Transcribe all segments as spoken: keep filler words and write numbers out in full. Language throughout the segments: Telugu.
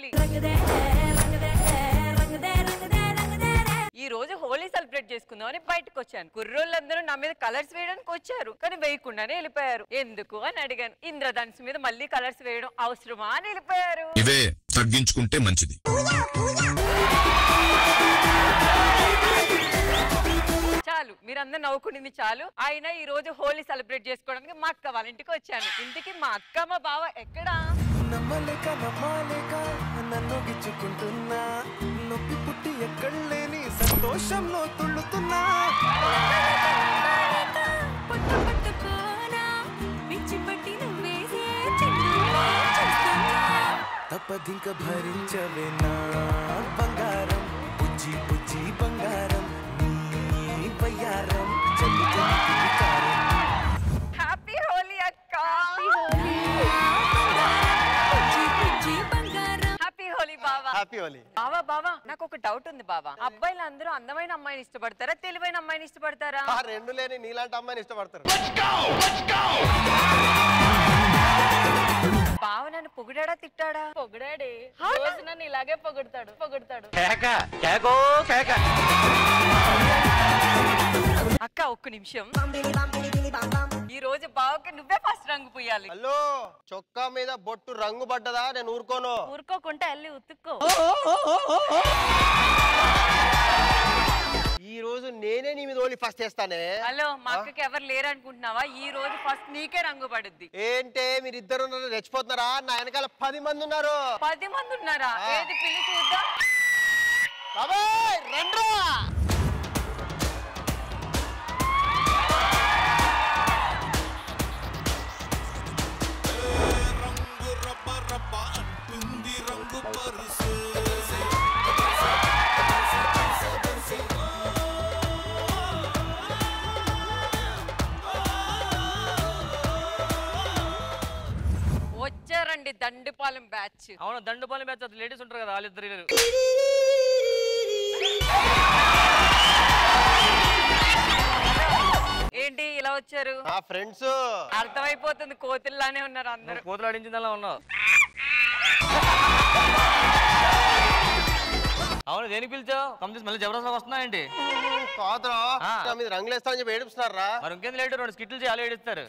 హోలీ. ఈ రోజు హోలీ సెలబ్రేట్ చేసుకుందామని బయటకు వచ్చాను. కుర్రోళ్ళందరూ నా మీద కలర్స్ వేయడానికి వచ్చారు, కానీ వేయకుండానే వెళ్ళిపోయారు. ఎందుకు అని అడిగాను. ఇంద్రధనుసు మీద మళ్ళీ కలర్స్ వేయడం అవసరమా అని వెళ్ళిపోయారు. ఇవే తగ్గించుకుంటే మంచిది. చాలు, మీరందరూ నవ్వుకునింది చాలు. ఆయన ఈ రోజు హోలీ సెలబ్రేట్ చేసుకోవడానికి మా అక్క వాళ్ళ ఇంటికి వచ్చాను. ఇంటికి మా అక్క మా బావ ఎక్కడా? నమ్మలేక నమ్మలేక నన్ను గిచ్చుకుంటున్నా, నొప్పి పుట్టి ఎక్కడలేని సంతోషంలో తుళ్ళుతున్నా. తప్పదింక భరించవేనా బంగారం, బుజ్జి బుజ్జి బంగారం, నీ బయ్యారం చల్లుతుంది. హ్యాపీ హోలీ అక్క. హ్యాపీ హోలీ బావా. హ్యాపీ హోలీ బావా. బావా నాకు ఒక డౌట్ ఉంది బావా. అబ్బాయిలు అందరూ అందమైన అమ్మాయిని ఇష్టపడతారా, తెలివైన అమ్మాయిని ఇష్టపడతారా? రెండు లేని నీలాంటి అమ్మాయిని ఇష్టపడతారు. బావ నన్ను పొగిడాడా తిట్టాడా? పొగిడాడే. రోజు నన్ను ఇలాగే పొగుడతాడు పొగుడతాడు అక్క ఒక్క నిమిషం. ఈ రోజు బావకి నువ్వే ఫస్ట్ రంగు పూయాలి. హలో, చొక్కా మీద బొట్టు రంగు పడ్డదా? నేను ఊరుకోను. ఊరుకోకుంటే అల్లి ఉతుక్కో. ఈ రోజు నేనే నీ మీద ఓలి ఫస్ట్ చేస్తానే. హలో, మా అక్కకి ఎవరు లేరు అనుకుంటున్నావా? ఈ రోజు ఫస్ట్ నీకే రంగు పడుద్ది. ఏంటే మీరు ఇద్దరు రెచ్చిపోతున్నారా? నా వెనకాల పది మంది ఉన్నారు. పది మంది ఉన్నారా? ఏది పిల్లి చూద్దాం. బాబాయ్ రండ్రా. వచ్చారండి దండుపాలెం బ్యాచ్. అవును, దండుపాలెం బ్యాచ్. లేడీస్ ఉంటారు కదా, వాళ్ళిద్దరు. ఏంటి ఇలా వచ్చారు? నా ఫ్రెండ్స్. అర్థమైపోతుంది, కోతుల్లానే ఉన్నారు అందరూ. కోతులు ఆడించిందలా ఉన్నావు. అవును, దేనికి పిలిచావు? కంప్లీట్ మళ్ళీ జబర్దస్త్ వస్తున్నాయండి. కాదురా, మీద రంగులు వేస్తా అని చెప్పి ఏడుస్తున్నారా? మరి ఇంకేం లేడు, రెండు స్కిట్లు చేయాలి, ఏడుస్తారు.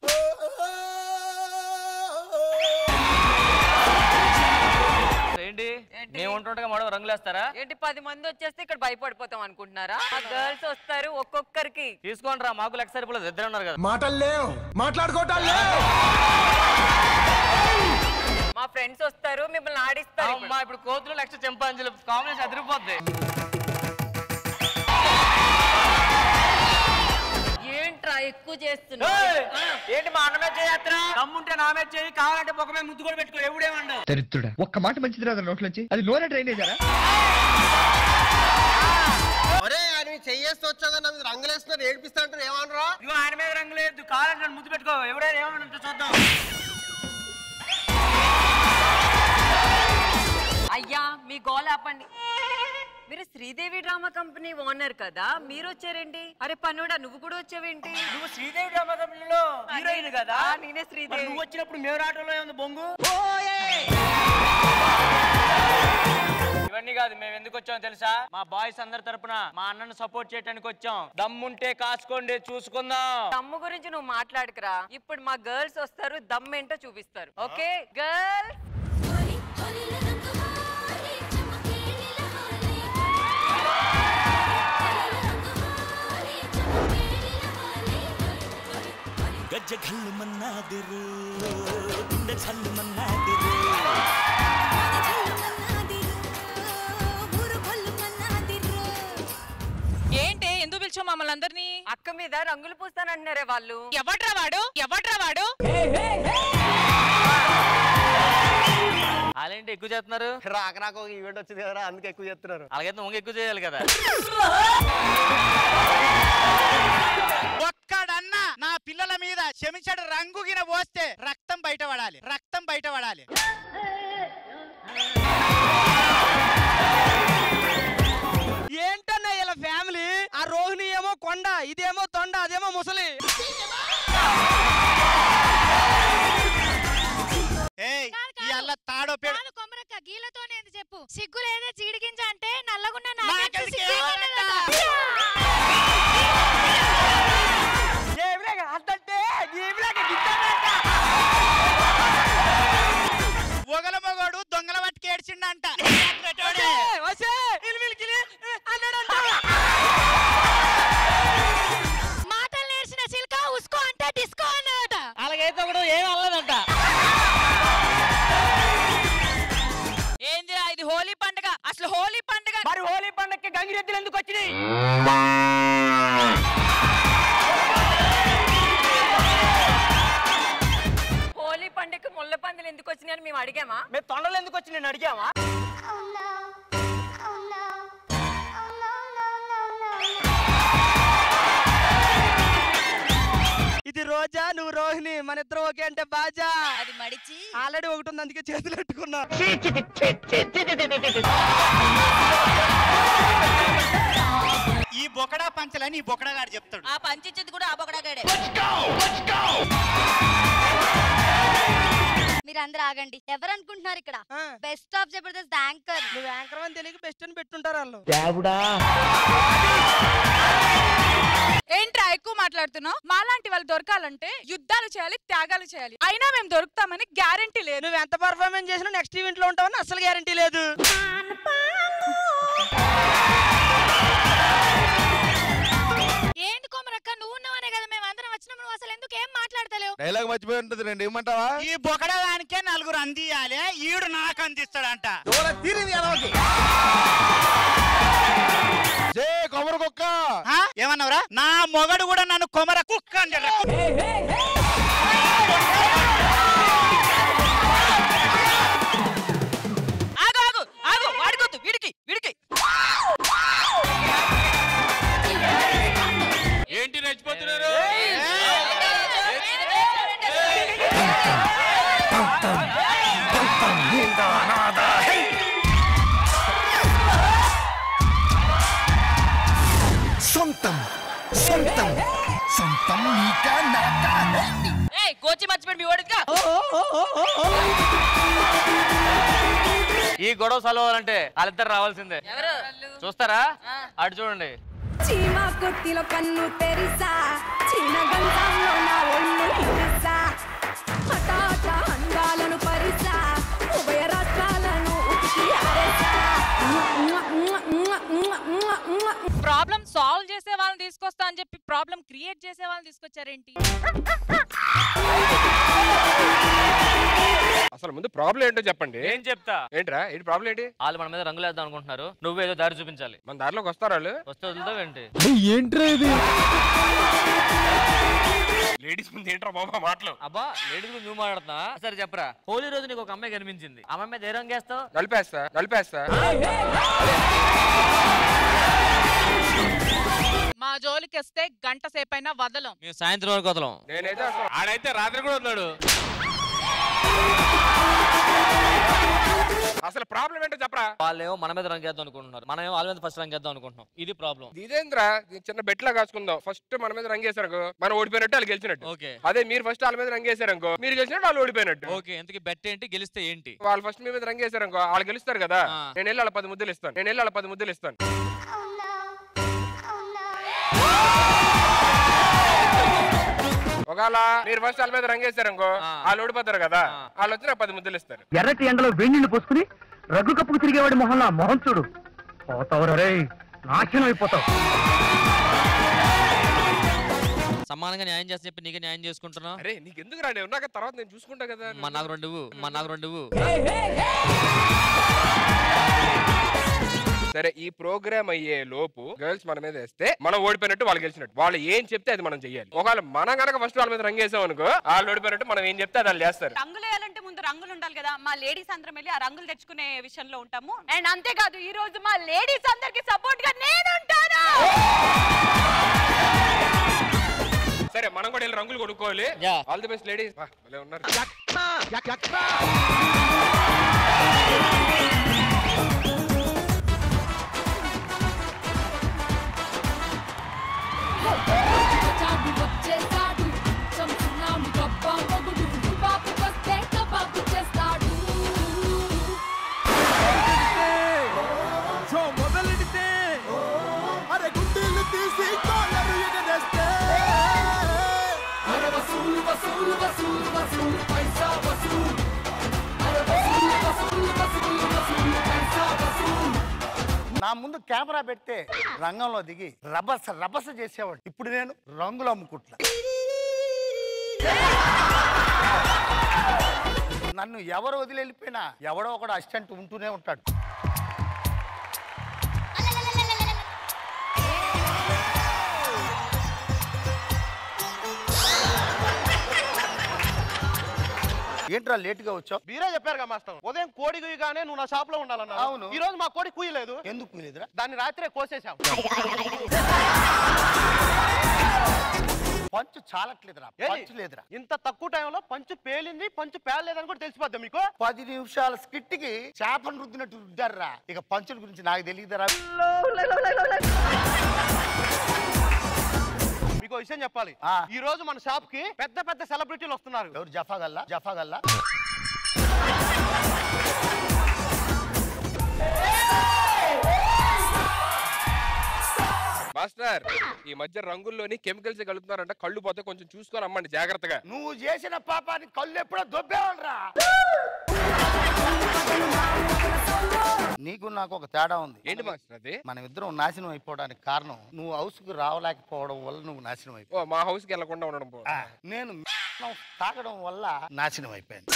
ఏంటి మేము ఉంటుండగా మడవ రంగులు వేస్తారా ఏంటి? పది మంది వచ్చేస్తే ఇక్కడ భయపడిపోతాం అనుకుంటున్నారా? ఆ గర్ల్స్ వస్తారు, ఒక్కొక్కరికి తీసుకోండి రా. మాకు లెక్క సరిపోలేదు, ఇద్దరు ఉన్నారు కదా. మాటలు లేవు, మాట్లాడుకోవటాలు లేవు. మా ఫ్రెండ్స్ వస్తారు, మిమ్మల్ని ఆడిస్తారు. అమ్మా, ఇప్పుడు కోతులు లక్ష చెంపాంజలు కాంబినేషన్ అదిరిపోద్ది. ఏంట్రా ఎక్కువ చేస్తున్నా? ఏంటి మా అన్నమే చేయాత్రా? దమ్ముంటే నామే చేయి, కావాలంటే పొగమే ముద్దు కూడా పెట్టుకో. ఎవడేమన్నా దరిద్రుడా, ఒక్క మాట మంచిది రాదు నోట్లోంచి. అది నోరే డ్రైనేజారా? అరే ఆయన చెయ్యేస్తూ వచ్చాగా నా మీద రంగులు వేస్తున్నారు, ఏడిపిస్తా అంటారు. ఏమనరా? ఇగో ఆయన మీద రంగు లేదు, కావాలంటే ముద్దు పెట్టుకో. ఎవడైనా ఏమన్నా చూద్దాం. అయ్యా మీ గోల ఆపండి. మీరు శ్రీదేవి డ్రామా కంపెనీ ఓనర్ కదా, మీరు వచ్చారేంటి? అరే పనుడా, నువ్వు కూడా వచ్చావేంటి? నువ్వు శ్రీదేవి డ్రామా కంపెనీలో హీరోయిన్ కదా? నేనే శ్రీదేవి. నువ్వు వచ్చినప్పుడు మేము రావడంలో ఏముంది బొంగు? ఇవన్నీ కాదు, మేము ఎందుకు వచ్చామో తెలుసా? మా బాయ్స్ అందరి తరపున మా అన్నను సపోర్ట్ చేయడానికి వచ్చాం. దమ్ముంటే కాచుకోండి, చూసుకుందాం. దమ్ము గురించి నువ్వు మాట్లాడుకురా. ఇప్పుడు మా గర్ల్స్ వస్తారు, దమ్ ఏంటో చూపిస్తారు. Okay girls. గజ్జ ఘల్లు మన్నాదిరు, గుండె ఛల్లు మన్నాదిరు. ఏంటి ఎందుకు పిలిచావు మమ్మల్ని అందరినీ? అక్క మీద రంగులు పూస్తానంటున్నారే వాళ్ళు. ఎవడ్రా వాడు? ఎవడ్రా వాడు? అలాంటి ఎక్కువ చేస్తున్నారు. రాక రాక ఒక ఈవెంట్ వచ్చింది కదా, అందుకే ఎక్కువ చేస్తున్నారు. అలాగైతే ముందు ఎక్కువ చేయాలి కదా. ఒక్కడన్నా నా పిల్లల మీద చెమిచడు రంగు గిన పోస్తే రక్తం బయట పడాలి, రక్తం బయట పడాలి. ఏంటన్నా ఇలా ఫ్యామిలీ? ఆ రోహిణి ఏమో కొండ, ఇదేమో తొండ, అదేమో ముసలి. ఏయ్, ఈ అల్ల తాడో పేడ ఇంకా గీలతోనే చెప్పు. సిగ్గు లేదే చీడిగింజ అంటే నల్లగున్న ఒగల మగోడు దొంగల పట్టుకు ఏడ్చిండంట. మాటలు నేర్చిన చిల్క ఉస్కో అంటే డిస్కో అన్నట. అలాగైతే ఒకడు ఏం అల్లదంట. ఏందిరా ఇది హోలీ పండుగ? అసలు హోలీ పండుగ మరి హోలీ పండుగకి గంగిరెద్దులు ఎందుకు వచ్చినాయి? హోలీ పండుగకి ముళ్ళ పందులు ఎందుకు వచ్చినాయని మేము అడిగామా? మేము తొండలు ఎందుకు వచ్చి నేను అడిగామా? ఇది రోజా, నువ్వు రోహిణి, మన ఇద్దరు ఓకే అంటే బాజా. అది మడిచి ఆల్రెడీ ఒకటి ఉంది, అందుకే చేతులు పెట్టుకున్నా. ఈ బొకడా పంచలని ఈ బొకడా గారు చెప్తాడు. ఆ పంచిచ్చేది కూడా ఆ బొకడాగాడే. మీరందరూ ఆగండి. ఎవరు అనుకుంటున్నారు ఇక్కడ బెస్ట్ ఆఫ్ జబర్దస్త్ యాంకర్? నువ్వు యాంకర్ అని తెలియక బెస్ట్ అని పెట్టుంటారు వాళ్ళు. ఏంట్రా ఎక్కువ మాట్లాడుతున్నావు? మాలాంటి వాళ్ళు దొరకాలంటే యుద్ధాలు చేయాలి, త్యాగాలు చేయాలి. అయినా మేము దొరుకుతామని గ్యారంటీ లేదు. నువ్వు ఎంత పర్ఫార్మెన్స్ చేసినా నెక్స్ట్ ఈవెంట్ లో ఉంటావని అసలు గ్యారంటీ లేదు. ఏంటి కొమరక్క, నువ్వు ఉన్నావనే కదా మేము అందరం వచ్చినప్పుడు నువ్వు అసలు ఎందుకు ఏం మాట్లాడతలేవు? డైలాగ్ మర్చిపోయి ఉంటుంది రెండు ఏమంటావా? ఈ బొకడా దానికే నలుగురు అందియాలి, ఈడు నాకు అందిస్తాడంట. కొమర కుక్క ఏమన్నావురా? నా మొగడు కూడా నన్ను కొమర కుక్క అంటాడు. ఆగు ఆగు ఆగు వాడుకోద్దు. వీడికి వీడికి ఏంటి రెచ్చిపోతున్నారు? సొంతం సొంతం సొంతం నీకా నాకా. ఏయ్ కోచి మర్చిపోయి మీ ఓడిగా. ఈ గొడవ సలవాలంటే వాళ్ళిద్దరు రావాల్సిందే. చూస్తారా? అటు చూడండి. చీమ కొట్టిలో కన్ను తెరిసా, చీన గంధంలో నా ఒళ్ళు హిరిసా, హఠాట అందాలను పరిసా, ఉభయ రాష్ట్రాలను ఉతికి ఆరేసా. ప్రాబ్లం సాల్వ్ చేసే వాళ్ళని తీసుకొస్తా అని చెప్పి ప్రాబ్లం క్రియేట్ చేసే వాళ్ళని తీసుకొచ్చారేంటి? అసలు ముందు ప్రాబ్లం ఏంటో చెప్పండి. ఏం చెప్తా? ఏంట్రా ఏంటి ప్రాబ్లం ఏంటి? వాళ్ళు మన మీద రంగులు వేద్దాం అనుకుంటున్నారు, నువ్వేదో దారి చూపించాలి. మన దారిలోకి వస్తారు వాళ్ళు. వస్తే వదులుతావు ఏంటి? ఏంట్రా ఇది? లేడీస్ ముందు ఏంట్రా బాబా మాటలు? అబ్బా లేడీస్ గురించి నువ్వు మాట్లాడుతున్నా? సరే చెప్పరా. హోలీ రోజు నీకు ఒక అమ్మాయి కనిపించింది, అమ్మాయి మీద ఏ రంగు వేస్తావు? నలిపేస్తా నలిపేస్తా. మా జోలికి వస్తే గంట సేపైనా వదలం. మేము సాయంత్రం వరకు వదలం. నేనైతే అసలు ఆడైతే రాత్రి కూడా వదలడు. అసలు ప్రాబ్లం ఏంటో చెప్పరా? వాళ్ళేమో మన మీద రంగేద్దాం అనుకుంటున్నారు, మనం వాళ్ళ మీద ఫస్ట్ రంగేద్దాం అనుకుంటున్నాం. ఇది ప్రాబ్లం. ఇదేంద్రా చిన్న బెట్లా కాసుకుందాం. ఫస్ట్ మన మీద రంగేశారు మనం ఓడిపోయినట్టు వాళ్ళు గెలిచినట్టు. ఓకే. అదే మీరు ఫస్ట్ వాళ్ళ మీద రంగేశారు అనుకో మీరు గెలిచినట్టు వాళ్ళు ఓడిపోయినట్టు. ఓకే. ఎందుకు బెట్ ఏంటి? గెలిస్తే ఏంటి? వాళ్ళు ఫస్ట్ మీ మీద రంగేశారు అనుకో వాళ్ళు గెలుస్తారు కదా. నేను వెళ్ళి వాళ్ళ పది ముద్దలు ఇస్తాను. నేను వెళ్ళి వాళ్ళ పది ముద్దలు ఇస్తాను. ఒకవేళ మీరు ఫస్ట్ వాళ్ళ మీద రంగేశారు అనుకో వాళ్ళు ఓడిపోతారు కదా. వాళ్ళు వచ్చి నాకు పది ముద్దలు ఇస్తారు. ఎర్రటి ఎండలో వేణిళ్ళు పోసుకుని రగ్గు కప్పుకు తిరిగేవాడి మొహంలో మొహం చూడు. పోతావు రే, నాశనం అయిపోతావు. సమానంగా న్యాయం చేస్తా చెప్పి నీకే న్యాయం చేసుకుంటున్నా. అరే నీకు ఎందుకు రాని ఉన్నాక తర్వాత నేను చూసుకుంటా కదా. మా నాకు రెండు మా నాకు రెండు సరే ఈ ప్రోగ్రామ్ అయ్యే లోపు గర్ల్స్ మన మీద వేస్తే మనం ఓడిపోయినట్టు వాళ్ళు గెలిచినట్టు. వాళ్ళు ఏం చెప్తే అది మనం చెయ్యాలి. ఒకవేళ మనం కనుక ఫస్ట్ వాళ్ళ మీద రంగేసాం అనుకో వాళ్ళు ఓడిపోయినట్టు మనం ఏం చెప్తే అది వాళ్ళు చేస్తారు. రంగులు వేయాలంటే ముందు రంగులు ఉండాలి కదా. మా లేడీస్ అందరం వెళ్ళి ఆ రంగులు తెచ్చుకునే విషయంలో ఉంటాము. అండ్ అంతేకాదు ఈ రోజు మా లేడీస్ అందరికి సపోర్ట్ గా నేను ఉంటాను. సరే మనం కూడా వెళ్ళి రంగులు కొనుక్కోవాలి. All the best ladies. ఉన్నారు వచ్చేసాడు చంపున్నాము గబ్బా మొగుడు బాబు వస్తే కబాబు చేస్తాడు. ముందు కెమెరా పెడితే రంగంలో దిగి రభస రభస చేసేవాడు. ఇప్పుడు నేను రంగులు అమ్ముకుంటున్నా. నన్ను ఎవరు వదిలి వెళ్ళిపోయినా ఎవడో ఒకడు అసిస్టెంట్ ఉంటూనే ఉంటాడు. ఏంట్రా లేట్ గా వచ్చావు? మీరే చెప్పారు కదా మాస్టర్, ఉదయం కోడి కుయ్యగానే నువ్వు నా షాప్ లో ఉండాలన్నా. అవును. ఈ రోజు మా కోడి కుయ్యలేదు. ఎందుకు కుయ్యలేదురా? దాన్ని రాత్రే కోసేసాం. పంచు చాలట్లేదురా, పంచు లేదురా. ఇంత తక్కువ టైంలో పంచు పేలింది, పంచు పేలలేదని కూడా తెలిసిపోద్దా మీకు? పది నిమిషాల స్కిట్ కి చేపను రుద్దినట్టు రుద్దారా. ఇక పంచుల గురించి నాకు తెలియదురా. మీకు విషయం చెప్పాలి, ఈ రోజు మన షాప్ కి పెద్ద పెద్ద సెలబ్రిటీలు వస్తున్నారు. ఎవరు? జఫాగల్లా జఫాగల్లా మాస్టర్, ఈ మధ్య రంగుల్లోని కెమికల్స్ కలుపుతున్నారంట, కళ్ళు పోతే కొంచెం చూసుకొని అమ్మండి జాగ్రత్తగా. నువ్వు చేసిన పాపాన్ని కళ్ళు ఎప్పుడో దొబ్బేవాళ్ళరా. నీకు నాకు ఒక తేడా ఉంది. ఏంటి మాస్టర్ అది? మనం ఇద్దరం నాశనం అయిపోవడానికి కారణం నువ్వు హౌస్ కు రావలేకపోవడం వల్ల నువ్వు నాశనం అయిపోయావు. మా హౌస్ కి వెళ్లకుండా ఉండడం. నేను తాగడం వల్ల నాశనం అయిపోయాను.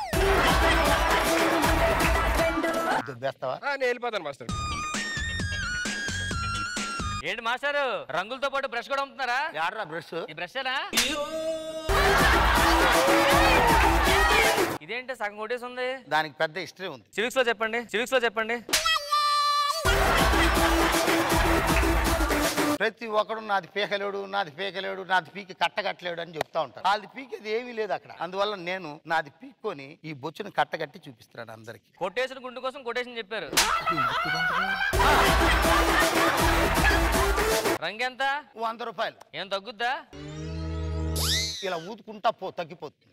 దుబ్బేస్తావా? నేను వెళ్ళిపోతాను మాస్టర్. ఏంటి మాస్టర్, రంగులతో పాటు బ్రష్ కూడా అమ్ముతున్నారా? యాడ్రా బ్రష్? ఈ బ్రషేనా? ఇదేంటి సగం కొట్టేసి ఉంది? దానికి పెద్ద హిస్టరీ ఉంది. సివిక్స్ లో చెప్పండి, సివిక్స్ లో చెప్పండి. ప్రతి ఒక్కడు నాది పీకలేడు, నాది పీకలేడు, నాది పీకి కట్టగట్టలేడు అని చెప్తా ఉంటారు. నాది పీకేది ఏమీ లేదు అక్కడ. అందువల్ల నేను నాది పీక్కొని ఈ బొచ్చును కట్టగట్టి చూపిస్తున్నాను అందరికి. కొట్టేసిన గుండు కోసం కొటేషన్ చెప్పారు. రంగెంత? వంద రూపాయలు. ఏం తగ్గుద్దా? ఇలా ఊదుకుంటా పో, తగ్గిపోతుంది.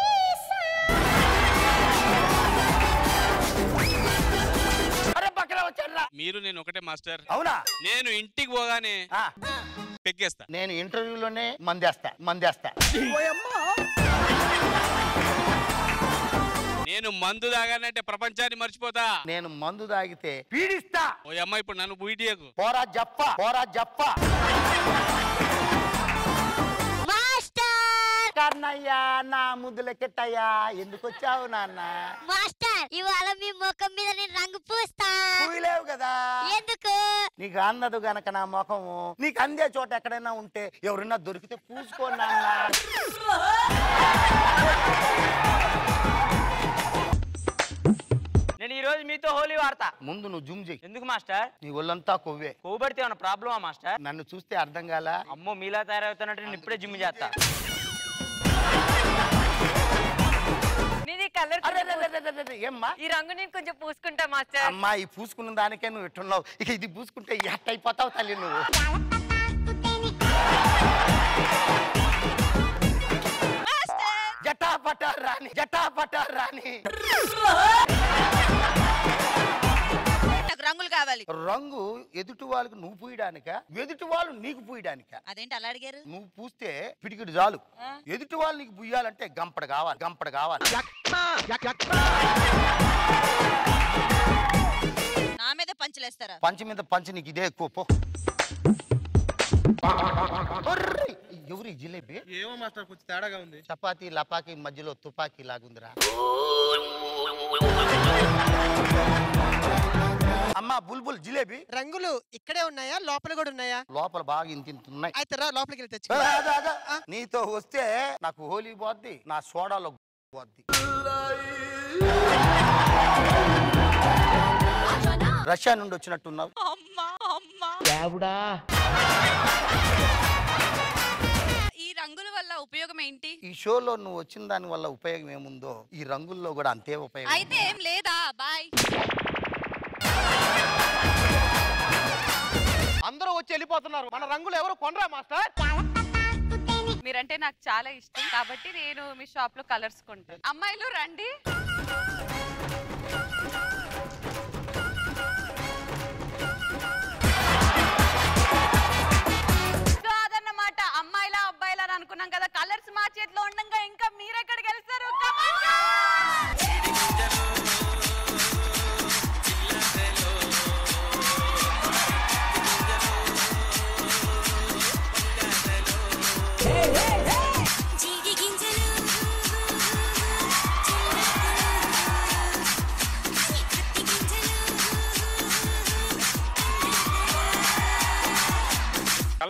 మీరు నేను ఒకటే మాస్టర్. అవునా? నేను ఇంటికి పోగానే పెగ్గేస్తా. నేను ఇంటర్వ్యూలోనే మందేస్తా మందేస్తా నేను మందు తాగానంటే ప్రపంచాన్ని మర్చిపోతా. నేను మందు తాగితే పీడిస్తా. ఓ అమ్మ ఇప్పుడు నన్ను బూయిటియకు. పోరా జప్ప, పోరా జప్ప. కన్నయ్యా, నా ముద్దులెక్కటయ్యా, ఎందుకు వచ్చావు నాన్న? మాస్టర్, ఇవాళ మీ ముఖం మీద నేను రంగు పూస్తా. పూయలేవు కదా. ఎందుకు? నీకు అందదు గనక నా ముఖము. నీకు అందే చోట ఎక్కడైనా ఉంటే ఎవరైనా దొరికితే పూసుకో నాన్న. నేను ఈ రోజు మీతో హోలీ వాడతా. ముందు నువ్వు జూమ్ చేయి. ఎందుకు మాస్టర్? నీ ఒళ్ళంతా కొవ్వే. కొవ్వు పడితే ఏమన్నా ప్రాబ్లమా మాస్టర్? నన్ను చూస్తే అర్థం కాల. అమ్మో, మీలా తయారవుతానంటే నేను ఇప్పుడే జిమ్ చేస్తా. ఏమ్మా? ఈ రంగు నేను కొంచెం పూసుకుంటా మాస్టర్. అమ్మా, ఈ పూసుకున్న దానికే నువ్వు ఎట్టున్నావు. ఇక ఇది పూసుకుంటే ఎట్ అయిపోతావు తల్లి నువ్వు. జటాపటా రాణి, జటాపటా రాణి. నాకు రంగులు కావాలి. రంగు ఎదుటి వాళ్ళకి నువ్వు పూయడానిక, ఎదుటి వాళ్ళు నీకు పూయడానిక? అదేంటి అలా అడిగారు? నువ్వు పూస్తే పిడికిడు చాలు. ఎదుటి వాళ్ళు నీకు పూయాలంటే గంపడ కావాలి, గంపడ కావాలి. నా మీద పంచులేస్తారా? పంచి మీద పంచి నీకు ఇదే ఎక్కువ. పో. ఎవరి జిలేబీ? ఏమో మాస్టర్, కొంచెం తేడాగా ఉంది. చపాతీ లపాకి మధ్యలో తుపాకీ లాగుందిరా. అమ్మా బుల్బుల్ జిలేబీ. రంగులు ఇక్కడే ఉన్నాయా, లోపల కూడా ఉన్నాయా? లోపల బాగా ఇంత ఇంత ఉన్నాయి. అయితే రా లోపలికి వెళ్ళి తెచ్చి. నీతో వస్తే నాకు హోలీ పోద్ది, నా సోడాలో పోద్ది. రష్యా నుండి వచ్చినట్టున్నావు. ఈ రంగుల వల్ల ఉపయోగం ఏంటి? ఈ షోలో నువ్వు వచ్చిన దాని వల్ల ఉపయోగం ఏముందో ఈ రంగుల్లో కూడా అంతే ఉపయోగం. అయితే ఏం లేదా? బాయ్. అందరూ వచ్చి వెళ్ళిపోతున్నారు. మన రంగులు ఎవరు కొనరా మాస్టర్? మీరంటే నాకు చాలా ఇష్టం కాబట్టి నేను మీ షాప్ లో కలర్స్ కొంటాను. అమ్మాయిలు రండి. కాదన్నమాట, అమ్మాయిలా అబ్బాయిలా అని అనుకున్నాం కదా. కలర్స్ మా చేతిలో ఉండగా ఇంకా మీరెక్కడికి వెళ్తారు?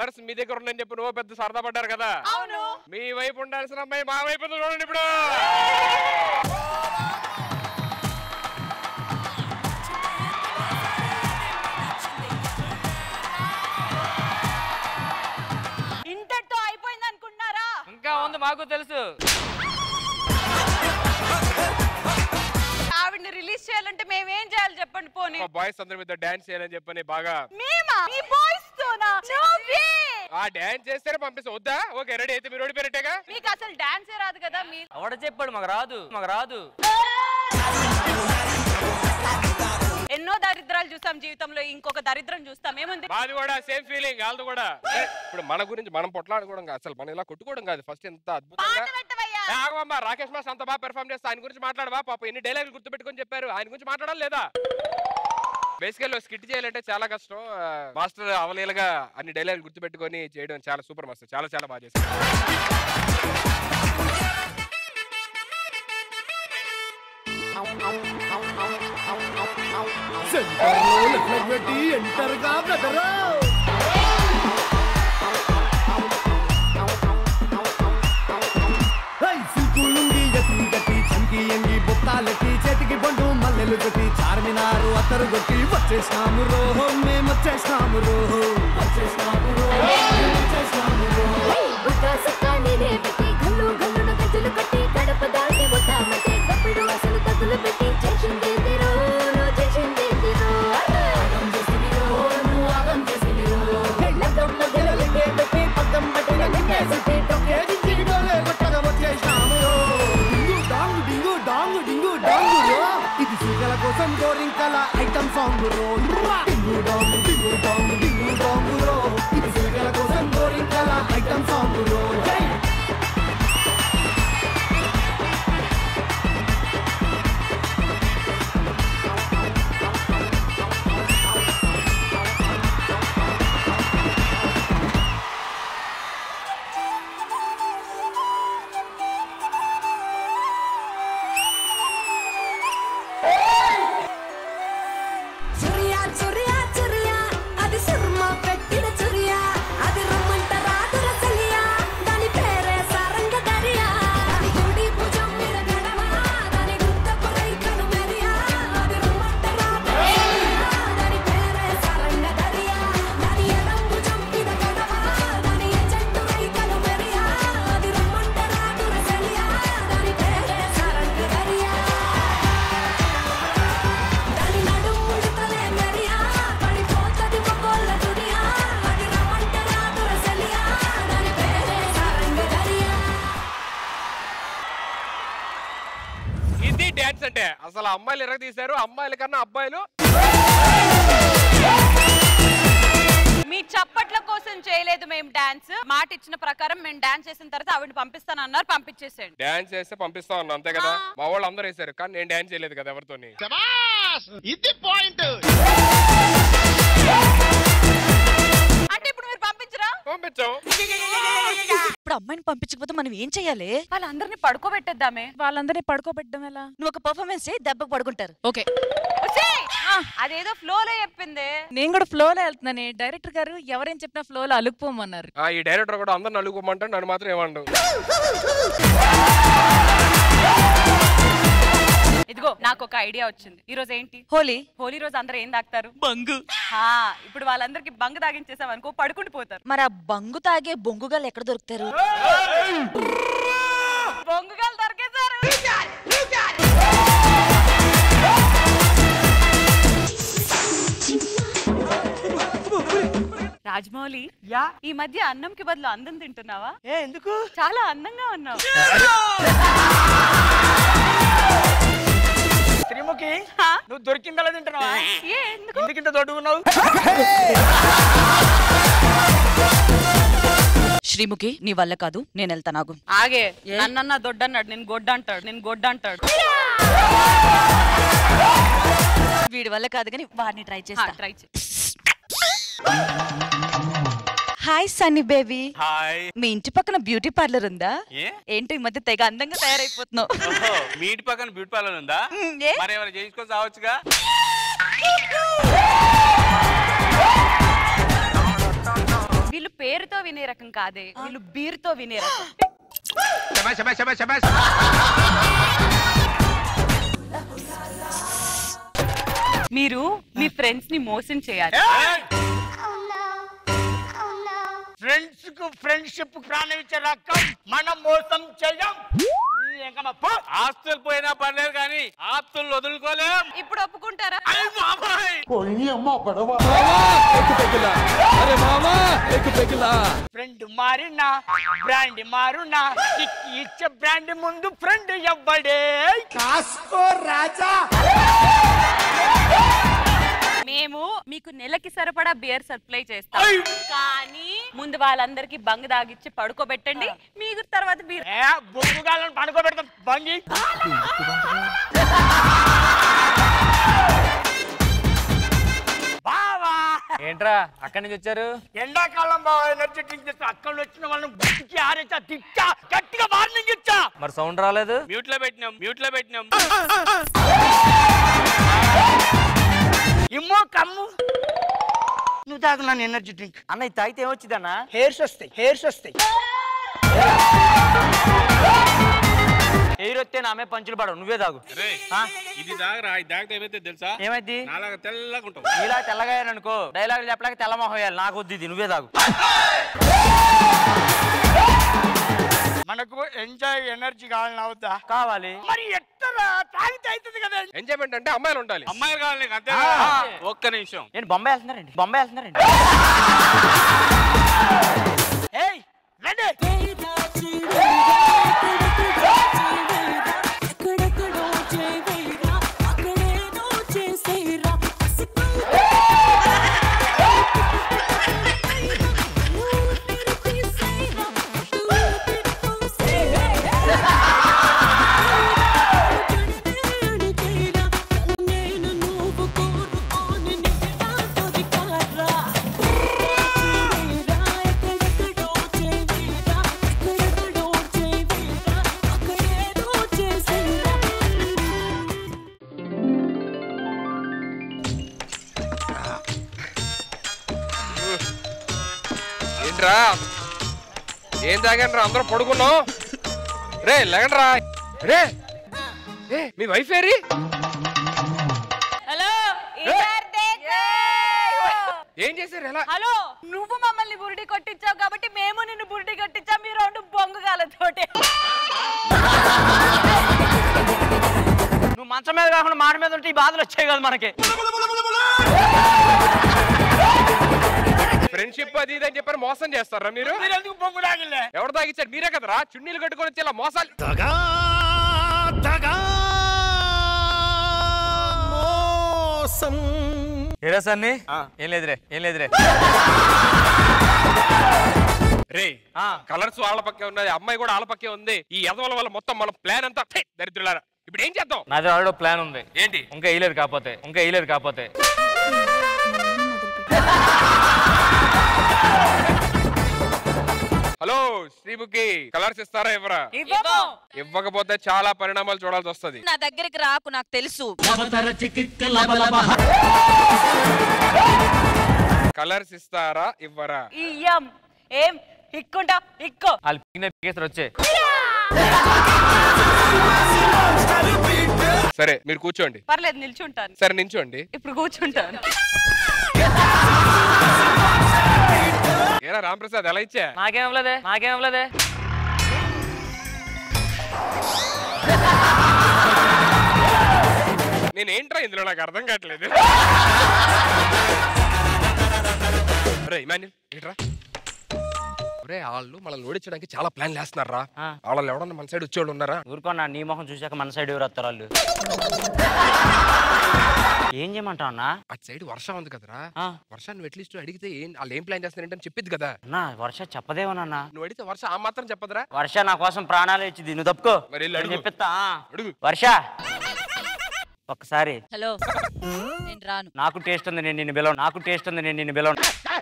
కలర్స్ మీ దగ్గర ఉన్నాయని చెప్పి నువ్వు పెద్ద సరదా పడ్డారు కదా. అవును. మీ వైపు ఉండాల్సిన అమ్మాయి మా వైపు చూడండి ఇప్పుడు. ఇంతటితో అయిపోయింది అనుకుంటున్నారా? ఇంకా ఉంది, మాకు తెలుసు. ఆవిడ్ని రిలీజ్ చేయాలంటే మేమేం చేయాలి చెప్పండి. పోనీ బాయ్స్ అందరి మీద డాన్స్ చేయాలని చెప్పని బాగా మేమా మీ బాయ్స్ తోనా? ఆ డాన్స్ చేస్తేనే పంపిస్తా. వద్దా? ఓకే రెడీ అయితే మీరు ఓడిపోయినట్టేగా. మీకు అసలు డాన్సే రాదు కదా. మీ ఎవడ చెప్పాడు మాకు రాదు, మాకు రాదు. ఎన్నో దరిద్రాలు చూస్తాం జీవితంలో, ఇంకొక దరిద్రం చూస్తాం. ఏముంది? మాది కూడా సేమ్ ఫీలింగ్, వాళ్ళది కూడా. ఇప్పుడు మన గురించి మనం పొట్లాడుకోవడం కాదు, అసలు మనం ఇలా కొట్టుకోవడం కాదు. ఫస్ట్ ఎంత అద్భుతంగా రాకేష్ మాస్టర్ అంత బాగా పెర్ఫార్మ్ చేస్తా. ఆయన గురించి మాట్లాడవా? పాప ఎన్ని డైలాగులు గుర్తుపెట్టుకొని చెప్పారు. ఆయన గురించి మాట్లాడాలి లేదా? బేసికల్ స్కిట్ చేయాలంటే చాలా కష్టం. మాస్టర్ అవలీలగా అన్ని డైలాగులు గుర్తుపెట్టుకొని చేయడం చాలా సూపర్ మాస్టర్. చాలా చాలా బాగా చేస్తారు. బొత్తాలకి చేతికి బండు మల్లెలు కొట్టి చార్మినారు అత్తరు కొట్టి వచ్చేసినాము రోహో మేము వచ్చేసినాము రోహో వచ్చేసినాము రోహో వచ్చేసినాము రోహో గల్లు గల్లున గజ్జలు కట్టి గడప దాటి వద్దామంటే గప్పుడు అసలు తగులు పెట్టి చేసింది తిరో నువ్వు చేసింది తిరో ఆగం చేసింది రో నువ్వు ఆగం చేసింది రో గెల్లదమ్మ గెలలికే పెట్టి పక్కం పట్టిన నిన్నేసి టొక్కే దిగి డోలే కొట్టగా వచ్చేసినాము రో డింగు డాంగు డింగు డాంగు డింగు డాంగు రో ఇది సీకల కోసం గోరింకల ఐటమ్ సాంగ్ రో డింగు డాంగు డింగు డాంగు డింగు డాంగు రో ఇది సీకల కోసం గోరింకల ఐటమ్ సాంగ్ రో జై అంటే అసలు అమ్మాయిలు ఎరగ తీశారు. అమ్మాయిల కన్నా అబ్బాయిలు మీ చప్పట్ల కోసం చేయలేదు మేము డాన్స్. మాట ఇచ్చిన ప్రకారం మేము డాన్స్ చేసిన తర్వాత ఆవిడని పంపిస్తాను అన్నారు, పంపించేసేయండి. డాన్స్ చేస్తే పంపిస్తా ఉన్నా అంతే కదా. మా వాళ్ళు అందరూ వేశారు కానీ నేను డాన్స్ చేయలేదు కదా ఎవరితోని. ఇది పాయింట్. అంటే ఇప్పుడు మీరు పంపించరా? పంపించాం. ఇప్పుడు అమ్మాయిని పంపించకపోతే మనం ఏం చెయ్యాలి? వాళ్ళందరినీ పడుకోబెట్టేద్దామే. వాళ్ళందరినీ పడుకోబెట్టడం ఎలా? నువ్వు ఒక పర్ఫార్మెన్స్ చేయి, దెబ్బకు పడుకుంటారు. ఓకే అదేదో ఫ్లోలో చెప్పింది. నేను కూడా ఫ్లోలో వెళ్తున్నాను. డైరెక్టర్ గారు ఎవరేం చెప్పినా ఫ్లోలో అలుగుపోమన్నారు. ఈ డైరెక్టర్ కూడా అందరిని అలుగుపోమంటాడు, నన్ను మాత్రం ఏమండు. ఇదిగో నాకు ఒక ఐడియా వచ్చింది. ఈ రోజు ఏంటి? హోలీ. హోలీ రోజు అందరూ ఏం తాగుతారు? బంగు. ఇప్పుడు వాళ్ళందరికి బంగు తాగించేసాం అనుకో, పడుకుంటూ పోతారు. మరి ఆ బంగు తాగే బొంగుగాలు ఎక్కడ దొరుకుతారు? బొంగుగాలు దొరికేసారు. రాజమౌళి, యా ఈ మధ్య అన్నంకి బదులు అందం తింటున్నావా? ఏ ఎందుకు? చాలా అందంగా ఉన్నావు. శ్రీముఖి, నువ్వు దొరికిందలా తింటున్నావా? ఎందుకు దొడ్డు ఉన్నావు? శ్రీముఖి, నీ వల్ల కాదు, నేను వెళ్తా. నాకు ఆగే. నన్నన్న దొడ్డన్నాడు, నేను గొడ్డ అంటాడు, నేను గొడ్డ అంటాడు. వీడి వల్ల కాదు కానీ వాడిని ట్రై చేస్తా. ట్రై చే. Hi Sunny baby. హాయ్. మీ ఇంటి పక్కన బ్యూటీ పార్లర్ ఉందా? ఏ? ఏంటో ఈ మధ్య తెగ అందంగా తయారైపోతున్నావు. మీ ఇంటి పక్కన బ్యూటీ పార్లర్ ఉందా? మరి ఏమైనా చేయించుకొని రావచ్చుగా. వీళ్ళు పేరుతో వినే రకం కాదే, వీళ్ళు బీరుతో వినే రకం. మీరు మీ ఫ్రెండ్స్ ని మోసం చేయాలి. ఫ్రెండ్స్ కు ఫ్రెండ్షిప్ ప్రాణం ఇచ్చే రకం మనం మోసం చేయం. ఆస్తులు పోయినా పర్లేదు కానీ ఆస్తులు వదులుకోలేం. ఇప్పుడు ఒప్పుకుంటారా? ఫ్రెండ్ మారినా బ్రాండ్ మారునా ఇచ్చే బ్రాండ్ ముందు ఫ్రెండ్ ఎవ్వడే. కాస్కో రాజా. మేము మీకు నెలకి సరిపడా బియర్ సప్లై చేస్తాం, కానీ ముందు వాళ్ళందరికి బంగ్ దాగిచ్చి పడుకోబెట్టండి, మీకు తర్వాత బీర్. బొంగుగాలను పడుకోబెడతాం బంగి. ఏంట్రా అక్కడి నుంచి వచ్చారు? ఎండాకాలం బాగా ఎనర్జీ డ్రింక్ చేస్తే అక్కడ వచ్చిన వాళ్ళని గుర్తికి ఆరేచా తిట్టా గట్టిగా వార్నింగ్ ఇచ్చా. మరి సౌండ్ రాలేదు. మ్యూట్ లో పెట్టినాం మ్యూట్ లో పెట్టినాం. ఇమ్మో కమ్ము నువ్వు తాగు నన్ను ఎనర్జీ డ్రింక్. అన్న ఇది తాగితే ఏమొచ్చిందన్న? హెయిర్స్ వస్తాయి హెయిర్స్ వస్తాయి. ఎయిర్ వస్తే నామే పంచులు పడవు, నువ్వే తాగు. ఇది దాగరా, ఇది దాగితే ఏమైతే తెలుసా? ఏమైంది? నాలాగా తెల్లగా ఉంటావు. ఇలా తెల్లగా అనుకో, డైలాగ్ చెప్పలేక తెల్లమొహం వేయాలి. నాకు వద్దు ఇది, నువ్వే తాగు. మనకు ఎంజాయ్ ఎనర్జీ కావాలని అవుతా కావాలి. మరి ఎట్లా తాగితే అవుతుంది కదా. ఎంజాయ్మెంట్ అంటే అమ్మాయిలు ఉండాలి. అమ్మాయిలు కావాలి నీకు అంతే. ఒక్క నిమిషం. నేను బొంబాయి వెళ్తున్నారండి బొంబాయి వెళ్తున్నారండి ఏయ్ రండి. ఏంట్రా ఏం తాగండి రా, అందరూ పడుకున్నాం. రే లేకండి రా. రే మీ వైఫ్ ఏరి? హలో ఏం చేశారు? ఎలా? హలో నువ్వు మమ్మల్ని బురిడి కొట్టించావు కాబట్టి మేము నిన్ను బురిడి కొట్టించాం. మీ రెండు బొంగుగాలతోటి. నువ్వు మంచం మీద కాకుండా మాట మీద ఉంటే ఈ బాధలు వచ్చాయి కదా మనకి. ఫ్రెండ్షిప్ అది ఇది అని చెప్పారు, మోసం చేస్తారా మీరు? ఎందుకు బొంగు తాగిలే? ఎవరు తాగిచ్చారు? మీరే కదరా చున్నీలు కట్టుకొని వచ్చి ఇలా మోసాలు. ఏరా సన్ని? ఏం లేదురే ఏం లేదురే. రే కలర్స్ వాళ్ళ పక్కే ఉన్నది, అమ్మాయి కూడా వాళ్ళ పక్కే ఉంది. ఈ ఎదవల వల్ల మొత్తం మన ప్లాన్ అంతా దరిద్రులారా. ఇప్పుడు ఏం చేద్దాం? నాది ఆల్రెడీ ప్లాన్ ఉంది. ఏంటి? ఇంకా వేయలేదు కాకపోతే ఇంకా వేయలేదు కాకపోతే హలో శ్రీముఖి, కలర్స్ ఇస్తారా ఇవ్వరా? ఇవ్వకపోతే చాలా పరిణామాలు చూడాల్సి వస్తుంది. నా దగ్గరికి రాకు, నాకు తెలుసు. కలర్స్ ఇస్తారా ఇవ్వరా? ఇయ్యం. ఏం ఇక్కుంటా ఇక్కో. వాళ్ళు పిగిన పిగేస్తారు వచ్చే. సరే మీరు కూర్చోండి. పర్లేదు నిల్చుంటాను. సరే నించోండి. ఇప్పుడు కూర్చుంటాను. ఏరా రాంప్రసాద్ ఎలా ఇచ్చా? నాకేం అవ్వలేదే నాకేం అవ్వలేదే. నేనేంట్రా ఇందులో నాకు అర్థం కావట్లేదు. రే ఇమాన్యుల్ ఏంట్రా? రే వాళ్ళు మనల్ని ఓడించడానికి చాలా ప్లాన్ వేస్తున్నారా? వాళ్ళు ఎవడన్నా మన సైడ్ వచ్చేవాళ్ళు ఉన్నారా? ఊరుకోన్నా, నీ మొహం చూసాక మన సైడ్ ఎవరు వస్తారు వాళ్ళు. ఏం చేయమంటావు అన్నా? అటు సైడ్ వర్షం ఉంది కదరా, వర్షాన్ని అట్లీస్ట్ అడిగితే ఏం వాళ్ళు ఏం ప్లాన్ చేస్తున్నారంటే చెప్పిద్ది కదా. అన్నా వర్ష చెప్పదేమోనన్నా. నువ్వు అడిగితే వర్ష ఆ మాత్రం చెప్పదురా? వర్ష నా కోసం ప్రాణాలు ఇచ్చింది, నువ్వు తప్పుకో. మరి చెప్పిస్తా. అడుగు వర్ష ఒక్కసారి. హలో నేను రాను. నాకు టేస్ట్ ఉంది, నేను నిన్ను పిలవను. నాకు టేస్ట్ ఉంది, నేను నిన్ను పిలవను.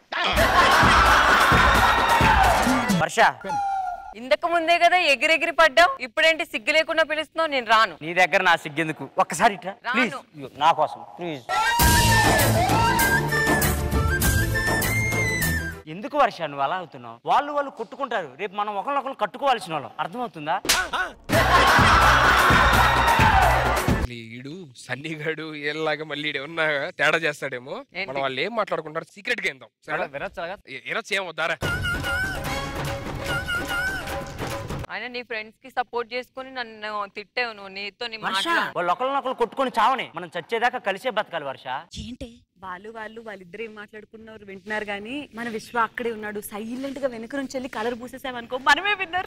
వర్ష ఇంతకు ముందే కదా ఎగిరెగిరి పడ్డావు, ఇప్పుడేంటి సిగ్గు లేకుండా పిలుస్తున్నావు? నేను రాను. నీ దగ్గర నా సిగ్గెందుకు, ఒక్కసారి ఇట్రా ప్లీజ్, నా కోసం ప్లీజ్. ఎందుకు వర్ష నువ్వు అలా అవుతున్నావు? వాళ్ళు వాళ్ళు కొట్టుకుంటారు, రేపు మనం ఒకరినొకరు కట్టుకోవాల్సిన వాళ్ళం. అర్థమవుతుందా? ఈడు సన్నిగాడు ఏలాగా మళ్ళీ ఏమన్నా తేడా చేస్తాడేమో. మనం వాళ్ళు ఏం మాట్లాడుకుంటారు సీక్రెట్ గా ఏందాం. వినొచ్చు ఏం వద్దారా? ఆయన నీ ఫ్రెండ్స్ కి సపోర్ట్ చేసుకుని నన్ను తిట్టావు నువ్వు. నీతో నీ వర్ష మాట్లా వాళ్ళు ఒకరినొకరు కొట్టుకొని చావని, మనం చచ్చేదాకా కలిసే బతకాలి వర్ష. ఏంటి వాళ్ళు వాళ్ళు వాళ్ళిద్దరు ఏం మాట్లాడుకున్నారు వింటున్నారు గానీ మన విశ్వ అక్కడే ఉన్నాడు. సైలెంట్ గా వెనక నుంచి వెళ్ళి కలర్ పూసేసామనుకో మనమే విన్నర్.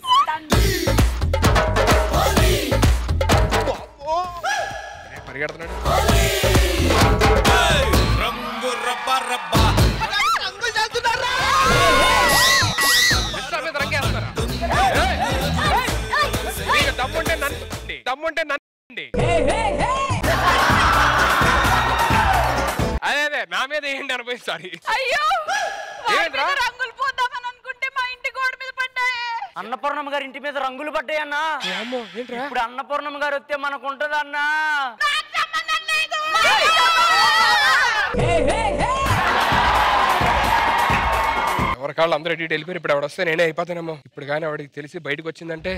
పరిగెడుతున్నాడు. దమ్ముంటే నన్ను దమ్ముంటే నన్ను అదే అదే నా మీద ఏంటి అనుభవి. సారీ అయ్యో రంగులు పోద్దామని అనుకుంటే మా ఇంటి గోడ మీద పడ్డాయి. అన్నపూర్ణమ్మ గారి ఇంటి మీద రంగులు పడ్డాయన్నా. ఇప్పుడు అన్నపూర్ణమ్మ గారు వస్తే మనకు ఉంటదన్నా. ఎవరి కాళ్ళు అందరూ ఎడిట్ వెళ్ళిపోయి ఇప్పుడు ఎవడ వస్తే నేనే అయిపోతానేమో. ఇప్పుడు కానీ ఆవిడకి తెలిసి బయటకు వచ్చిందంటే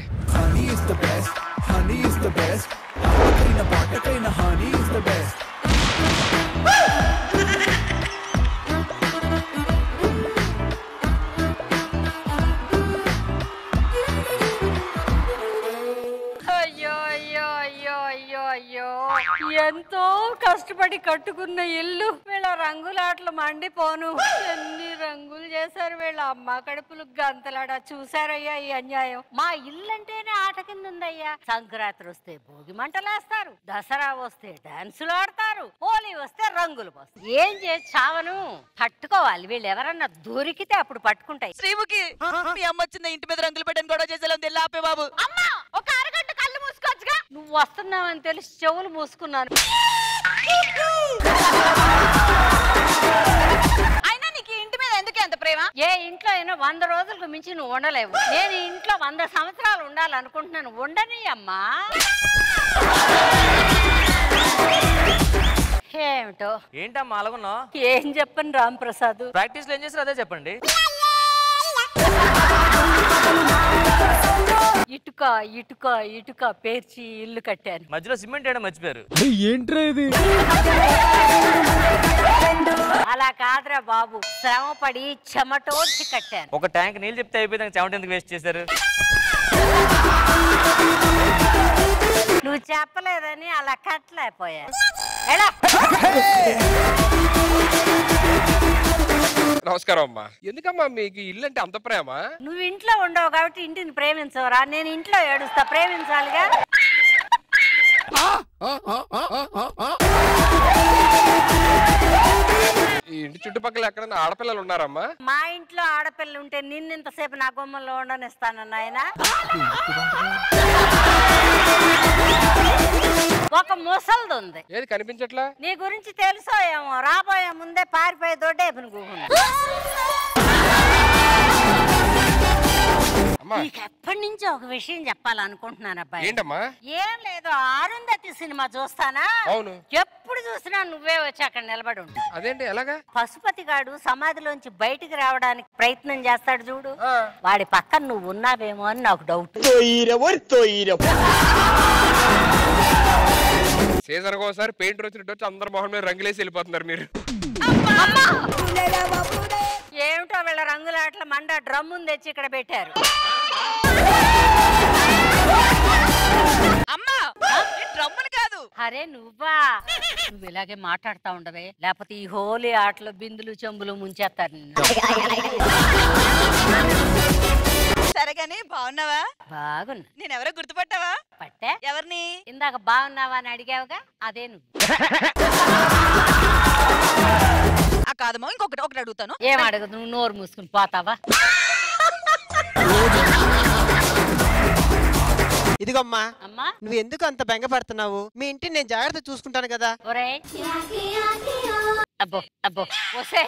అయ్యో అయ్యో అయ్యో అయ్యో అయ్యో ఎంతో కష్టపడి కట్టుకున్న ఇల్లు వీళ్ళ రంగులాటలు మండిపోను. ఎన్ని రంగులు చేశారు వీళ్ళ అమ్మ కడుపులు గంతలాడా. చూసారయ్యా ఈ అన్యాయం. మా ఇల్లు అంటేనే ఆట కింద ఉందయ్యా. సంక్రాంతి వస్తే భోగి మంటలేస్తారు, దసరా వస్తే డాన్సులు ఆడతారు, హోలీ వస్తే రంగులు పోస్తారు. ఏం చేసి చావను పట్టుకోవాలి. వీళ్ళు ఎవరన్నా దొరికితే అప్పుడు పట్టుకుంటాయి. శ్రీముఖి మీ అమ్మ వచ్చింది ఇంటి మీద రంగులు పెట్టని గొడవ చేసేలా తెల్ల ఆపే బాబు. అమ్మా ఒక అరగంట కళ్ళు మూసుకోవచ్చుగా. నువ్వు వస్తున్నావని తెలిసి చెవులు మూసుకున్నాను. అయినా నీకు ఇంటి మీద ఎందుకు ఎంత ప్రేమ? ఏ ఇంట్లో అయినా వంద రోజులకు మించి నువ్వు ఉండలేవు. నేను ఇంట్లో వంద సంవత్సరాలు ఉండాలనుకుంటున్నాను. ఉండని అమ్మా. ఏమిటో ఏంటమ్మా అలాగున్నావు? ఏం చెప్పను రామ్ ప్రసాద్. ప్రాక్టీస్ లో ఏం చేస్తారు అదే చెప్పండి. ఇటుక ఇటుక ఇటుక పేర్చి ఇల్లు కట్టాను. మధ్యలో సిమెంట్ వేయడం మర్చిపోయారు. ఏంట్రా ఇది? అలా కాదురా బాబు, శ్రమ పడి చెమటోడ్చి కట్టాను. ఒక ట్యాంక్ నీళ్ళు చెప్తే అయిపోయింది, చెమట ఎందుకు వేస్ట్ చేశారు? నువ్వు చెప్పలేదని అలా కట్టలేకపోయా. నమస్కారం అమ్మా. ఎందుకమ్మా మీకు ఇల్లు అంటే అంత ప్రేమ? నువ్వు ఇంట్లో ఉండవు కాబట్టి ఇంటిని ప్రేమించవరా? నేను ఇంట్లో ఏడుస్తా, ప్రేమించాలిగా. ఈ ఇంటి చుట్టుపక్కల ఎక్కడన్నా ఆడపిల్లలు ఉన్నారమ్మా? మా ఇంట్లో ఆడపిల్ల ఉంటే నిన్నింతసేపు నా గుమ్మల్లో ఉండనిస్తానన్న ఆయన. ఒక ముసల్ది ఉంది. ఏది కనిపించట్లా? నీ గురించి తెలుసో ఏమో, రాబోయే ముందే పారిపోయి దొడ్డేపుని కూకున్నా. నీకు ఎప్పటి నుంచో ఒక విషయం చెప్పాలనుకుంటున్నాను అబ్బాయి. ఏంటమ్మా? ఏం లేదు, అరుంధతి సినిమా చూస్తానా? అవును. ఎప్పుడు చూసినా నువ్వే వచ్చి అక్కడ నిలబడి ఉంటా. అదేంటి ఎలాగా? పశుపతి గాడు సమాధిలోంచి బయటికి రావడానికి ప్రయత్నం చేస్తాడు చూడు, వాడి పక్కన నువ్వు ఉన్నావేమో అని నాకు డౌట్. సీజన్ ఒకసారి పెయింటర్ వచ్చినట్టు వచ్చి అందరు మొహం మీద రంగులేసి వెళ్ళిపోతున్నారు మీరు. ఏమిటో వీళ్ళ రంగులాట్ల మండ డ్రమ్మును తెచ్చి ఇక్కడ పెట్టారు. అమ్మా డ్రమ్ములు కాదు. అరే నువ్వా? నువ్వు ఇలాగే మాట్లాడుతా ఉండవే, లేకపోతే ఈ హోలీ ఆటలో బిందులు చెంబులు ముంచేస్తారు నిన్ను. సరేగాని బాగున్నావా? బాగున్నా. నేను ఎవరో గుర్తుపట్టావా? పట్టా. ఎవరిని? ఇందాక బాగున్నావా అని అడిగావుగా, అదే నువ్వు. కాదమ్మా ఇంకొకటి ఒకటి అడుగుతాను. ఏం అడగదు, నువ్వు నోరు మూసుకుని పోతావా? ఇదిగమ్మా, అమ్మా నువ్వు ఎందుకు అంత బెంగ పడుతున్నావు? మీ ఇంటిని నేను జాగ్రత్త చూసుకుంటాను కదా. ఒరేయ్ అబ్బో అబ్బో ఒసే,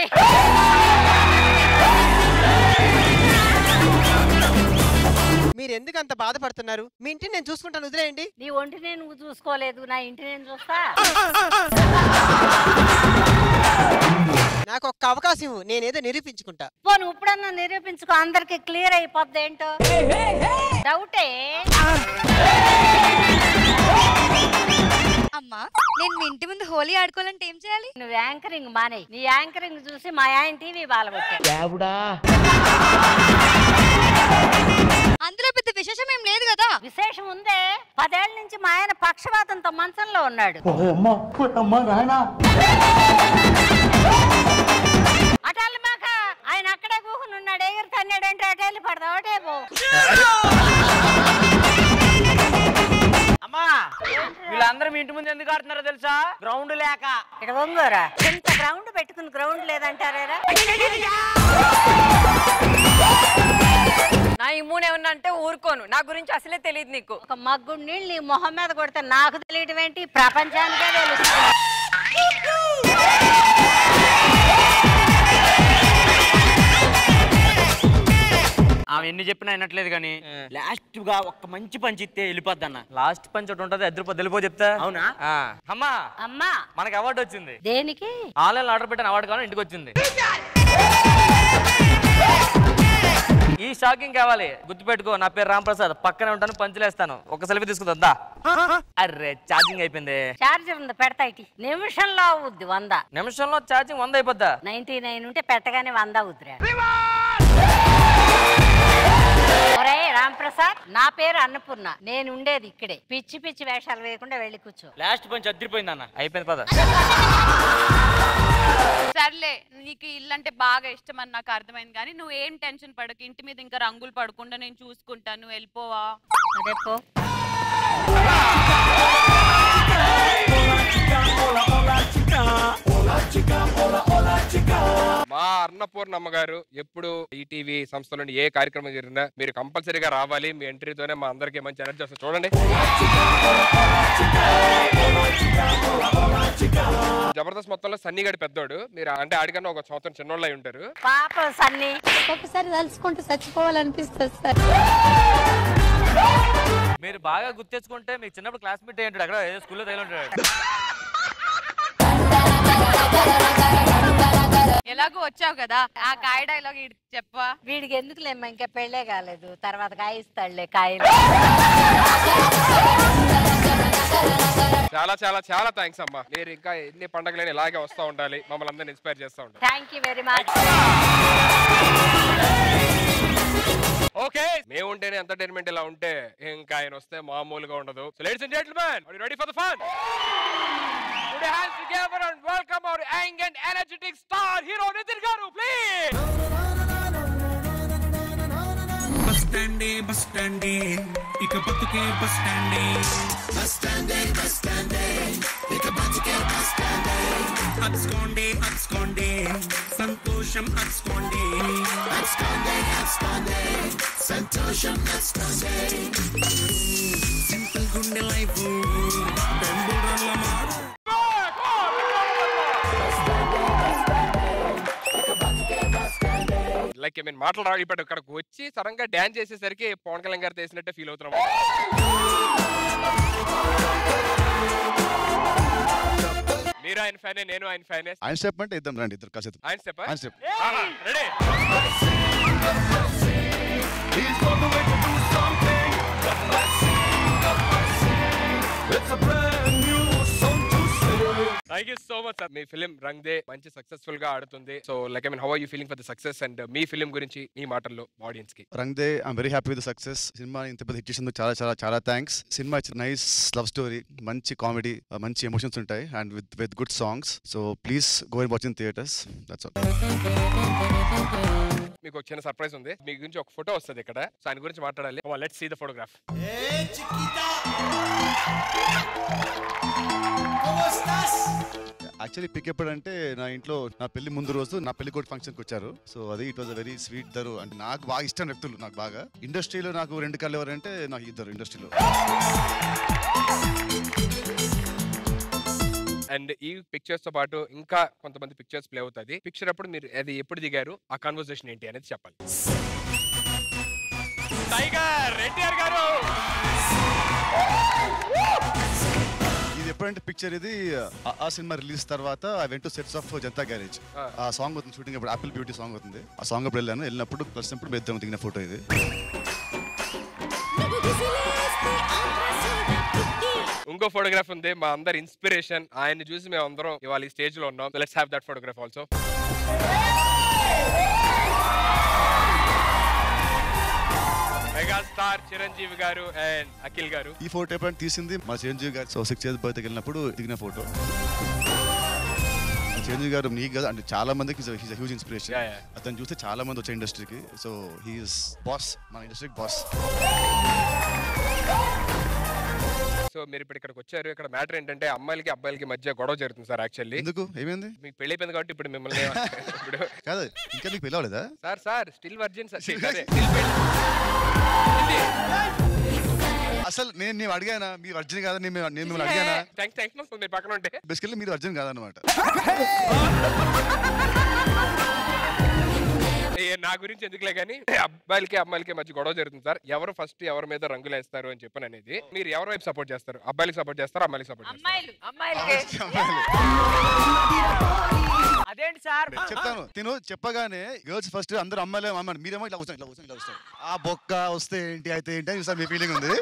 మీరు ఎందుకు అంత బాధపడుతున్నారు? మీ ఇంటిని నేను చూసుకుంటాను, వదిలేయండి. నీ ఒంటిని నువ్వు చూసుకోలేదు, నా ఇంటి నేను చూస్తా. నాకు ఒక్క అవకాశం రాసి ఇవ్వు, నేనేదో నిరూపించుకుంటా. పోను ఇప్పుడన్నా నిరూపించుకో, అందరికి క్లియర్ అయిపోద్ది ఏంటో. డౌటే. అమ్మా నేను మీ ఇంటి ముందు హోలీ ఆడుకోవాలంటే ఏం చేయాలి? నువ్వు యాంకరింగ్ మానే. నీ యాంకరింగ్ చూసి మా ఆయన టీవీ బాలబెట్టాడు. అందులో పెద్ద విశేషం ఏం లేదు కదా. విశేషం ఉందే, పదేళ్ల నుంచి మా ఆయన పక్షవాతంతో మంచంలో ఉన్నాడు. అటాలి మాక ఆయన అక్కడే కూకుని ఉన్నాడు. ఎగురు తన్నాడంటే అటేళ్ళు పడదావు అటే పో. అమ్మా వీళ్ళందరూ మీ ఇంటి ముందు ఎందుకు ఆడుతున్నారో తెలుసా? గ్రౌండ్ లేక. ఇక్కడ ఒంగోరా ఇంత గ్రౌండ్ పెట్టుకుని గ్రౌండ్ లేదంటారా? నా ఇమ్యూన్ ఏమన్నా అంటే ఊరుకోను. నా గురించి అసలే తెలియదు నీకు. ఒక మగ్గుడు నీళ్ళు నీ మొహం మీద కొడితే నాకు తెలియటం ఏంటి? ప్రపంచానికే తెలుస్తుంది. ఆమె ఎన్ని చెప్పినా వినట్లేదు కానీ లాస్ట్ గా ఒక్క మంచి పంచి ఇస్తే వెళ్ళిపోద్ది అన్న. లాస్ట్ పంచి ఒకటి ఉంటది, ఎదురు వెళ్ళిపో చెప్తా. అవునా? అమ్మా అమ్మా మనకి అవార్డు వచ్చింది. దేనికి? ఆన్లైన్ ఆర్డర్ పెట్టిన అవార్డు కావాలి, ఇంటికి వచ్చింది. ఈ షాకింగ్ కావాలి, గుర్తుపెట్టుకో. నా పేరు రామ్ ప్రసాద్, పక్కనే ఉంటాను, పంచులేస్తాను. ఒక సెల్ఫీ తీసుకుందా? అర్రే ఛార్జింగ్ అయిపోయింది. చార్జర్ ఉంది, పెడతా. ఇటు నిమిషంలో అవుద్ది వంద. నిమిషంలో ఛార్జింగ్ వంద అయిపోద్దా? నైన్టీ నైన్ ఉంటే పెట్టగానే వంద అవుతురా. ఒరే రామ్ ప్రసాద్, నా పేరు అన్నపూర్ణ, నేను ఉండేది ఇక్కడే. పిచ్చి పిచ్చి వేషాలు వేయకుండా వెళ్ళి కూర్చో. లాస్ట్ పంచి అద్దరిపోయింది అన్న. అయిపోయింది పద. సర్లే, నీకు ఇల్లు అంటే బాగా ఇష్టం అని నాకు అర్థమైంది, కానీ నువ్వు ఏం టెన్షన్ పడకు. ఇంటి మీద ఇంకా రంగులు పడకుండా నేను చూసుకుంటాను. నువ్వు వెళ్ళిపోవా? అదే పో. మా అన్నపూర్ణమ్మ గారు ఎప్పుడు ఈటీవీ సంస్థలోని ఏ కార్యక్రమం జరిగినా మీరు కంపల్సరీగా రావాలి. మీ ఎంట్రీతోనే మా అందరికి మంచి ఎనర్జీ వస్తుంది. చూడండి, జబర్దస్త్ మొత్తంలో సన్నీ గడి పెద్దోడు. మీరు అంటే ఆడికన్నా ఒక సంవత్సరం చిన్నోళ్ళు అయి ఉంటారు. పాప సన్నీ ఒక్కొక్కసారి తలుచుకుంటూ చచ్చిపోవాలనిపిస్తుంది సార్. మీరు బాగా గుర్తెచ్చుకుంటే మీకు చిన్నప్పుడు క్లాస్మేట్ ఏంటాడు, అక్కడ ఏదో స్కూల్లో తగిలి ఉంటాడు. ఎలాగో వచ్చావు కదా, ఆ కాయ డైలాగ్ చెప్పవా? వీడికి ఎందుకులేమ్మా, ఇంకా పెళ్ళే కాలేదు, తర్వాత కాయిస్తాడులే కాయలు. చాలా చాలా చాలా థ్యాంక్స్ అమ్మా. మీరు ఇంకా ఎన్ని పండుగలైనా ఇలాగే వస్తూ ఉండాలి, మమ్మల్ని అందరినీ ఇన్స్పైర్ చేస్తూ ఉండాలి. Thank you very much. Okay, మేము ఉంటేనే ఎంటర్టైన్మెంట్ ఇలా ఉంటే ఇంకా ఆయన వస్తే మామూలుగా ఉండదు. So ladies and gentlemen, are you ready for the fun? Put your hands together and welcome our young and energetic star hero Nitin garu, please. Bus స్టాండే బస్ స్టాండే ఇక బతుకే బస్ స్టాండే. బస్ స్టాండే బస్ స్టాండే ఇక బతుకే బస్ స్టాండే. అచ్చుకోండి అచ్చుకోండి సంతోషం అచ్చుకోండి. అచ్చుకోండి అచ్చుకోండి సంతోషం అచ్చుకోండి. సింపుల్ గుండె లైఫ్ బెంబురల్ల మారు. లైక్ ఐ మీన్ మాటలు రావు. ఇప్పుడు ఇక్కడికి వచ్చి సడన్ గా డాన్స్ చేసేసరికి పవన్ కళ్యాణ్ గారు చేసినట్టే ఫీల్ అవుతున్నాం. మీరు ఆయన ఫ్యానే, నేను ఆయన ఫ్యానే. ఆయన స్టెప్ అంటే ఇద్దాం రండి, ఇద్దరు కాసేపు. ఆయన స్టెప్ ఆయన step ready. Thank you so much sir. మీ ఫిలిం రంగ్ దే మంచి సక్సెస్ఫుల్ గా ఆడుతుంది. So like I mean how are you feeling for the success and మీ ఫిలిం గురించి ఈ మాటల్లో ఆడియన్స్ కి? Rang De I'm very happy with success. సినిమా ఇంత పెద్ద హిట్ చేసినందుకు చాలా చాలా చాలా థ్యాంక్స్. సినిమా నైస్ లవ్ స్టోరీ, మంచి కామెడీ, మంచి ఎమోషన్స్ ఉంటాయి and with with good songs. So please go and watch in theatres. That's all. మీకు ఒక చిన్న సర్ప్రైజ్ ఉంది. మీ గురించి ఒక ఫోటో వస్తుంది ఇక్కడ, సో ఆయన గురించి మాట్లాడాలి. Let's see the photograph. Actually pic ఎప్పుడంటే నా ఇంట్లో నా పెళ్లి ముందు రోజు నా పెళ్లి కోటి ఫంక్షన్కి వచ్చారు. సో అది it was a very sweet దరు. అంటే నాకు బాగా ఇష్టం వ్యక్తులు, నాకు బాగా ఇండస్ట్రీలో నాకు రెండు కళ్ళు ఎవరంటే నాకు ఇద్దరు ఇండస్ట్రీలో. అండ్ ఈ పిక్చర్స్ తో పాటు ఇంకా కొంతమంది పిక్చర్స్ ప్లే అవుతుంది. పిక్చర్ అప్పుడు మీరు అది ఎప్పుడు దిగారు, ఆ కన్వర్సేషన్ ఏంటి అనేది చెప్పాలి. టైగర్ ఎన్టీఆర్ గారు ఎప్పుడంటే పిక్చర్ ఇది ఆ- ఆ సినిమా రిలీజ్ తర్వాత I went to sets of Janatha Garage. ఆ సాంగ్ అవుతుంది షూటింగ్ అప్పుడు యాపిల్ బ్యూటీ సాంగ్ అవుతుంది. ఆ సాంగ్ అప్పుడు వెళ్ళాను. వెళ్ళినప్పుడు కలిసినప్పుడు మేము ఇద్దరం దిగిన ఫోటో ఇది. ఇంకో ఫోటోగ్రాఫ్ ఉంది మా అందరి ఇన్స్పిరేషన్. ఆయన చూసి మేము అందరం ఇవాళ ఈ స్టేజ్ లో ఉన్నాం. Let's have that photograph also. Mega star Chiranjeevi garu and Akhil గారు. ఈ ఫోటో ఎప్పుడైనా తీసింది మా చిరంజీవి గారు సో సిక్స్ ఇయర్స్ బర్త్కి వెళ్ళినప్పుడు దిగిన ఫోటో. చిరంజీవి గారు నీకు కదా అంటే చాలా మందికి హ్యూజ్ ఇన్స్పిరేషన్. అతను చూస్తే చాలా మంది వచ్చే ఇండస్ట్రీకి. సో హీఈస్ బాస్, మన ఇండస్ట్రీకి బాస్. సో మీరు ఇప్పుడు ఇక్కడికి వచ్చారు. ఇక్కడ మ్యాటర్ ఏంటంటే అమ్మాయిలకి అబ్బాయిలకి మధ్య గొడవ జరుగుతుంది సార్. యాక్చువల్లీ ఎందుకు ఏమైంది? మీకు పెళ్లి అయిపోయింది కాబట్టి ఇప్పుడు మిమ్మల్ని ఇప్పుడు కాదు ఇంకా మీకు పెళ్ళి అవ్వలేదా? Sir sir still virgin sir. అసలు నేను నేను అడిగానా మీరు అర్జున్ కాదా? నేను నేను మిమ్మల్ని అడిగానా? థ్యాంక్స్ థ్యాంక్స్ మీరు పక్కన ఉంటే బేసికల్లీ మీరు అర్జున్ కాదనమాట. నా గురించి ఎందుకులే కానీ అబ్బాయిలకి అమ్మాయిలకి మధ్య గొడవ జరుగుతుంది సార్. ఎవరు ఫస్ట్ ఎవరి మీద రంగులు వేస్తారు అని చెప్పని అనేది మీరు ఎవరి వైపు సపోర్ట్ చేస్తారు? అబ్బాయిలకి సపోర్ట్ చేస్తారు, అమ్మాయిలకి సపోర్ట్ చేస్తారు? అదేంటి సార్ చెప్తాను. తిను చెప్పగానే గర్ల్స్ ఫస్ట్ అందరూ అమ్మాయిలే అమ్మాయి, మీరేమో ఇట్లా కూర్చొని ఇట్లా కూర్చొని ఇట్లా కూర్చొని ఆ బొక్క వస్తే ఏంటి అయితే ఏంటి అని మీ ఫీలింగ్ ఉంది.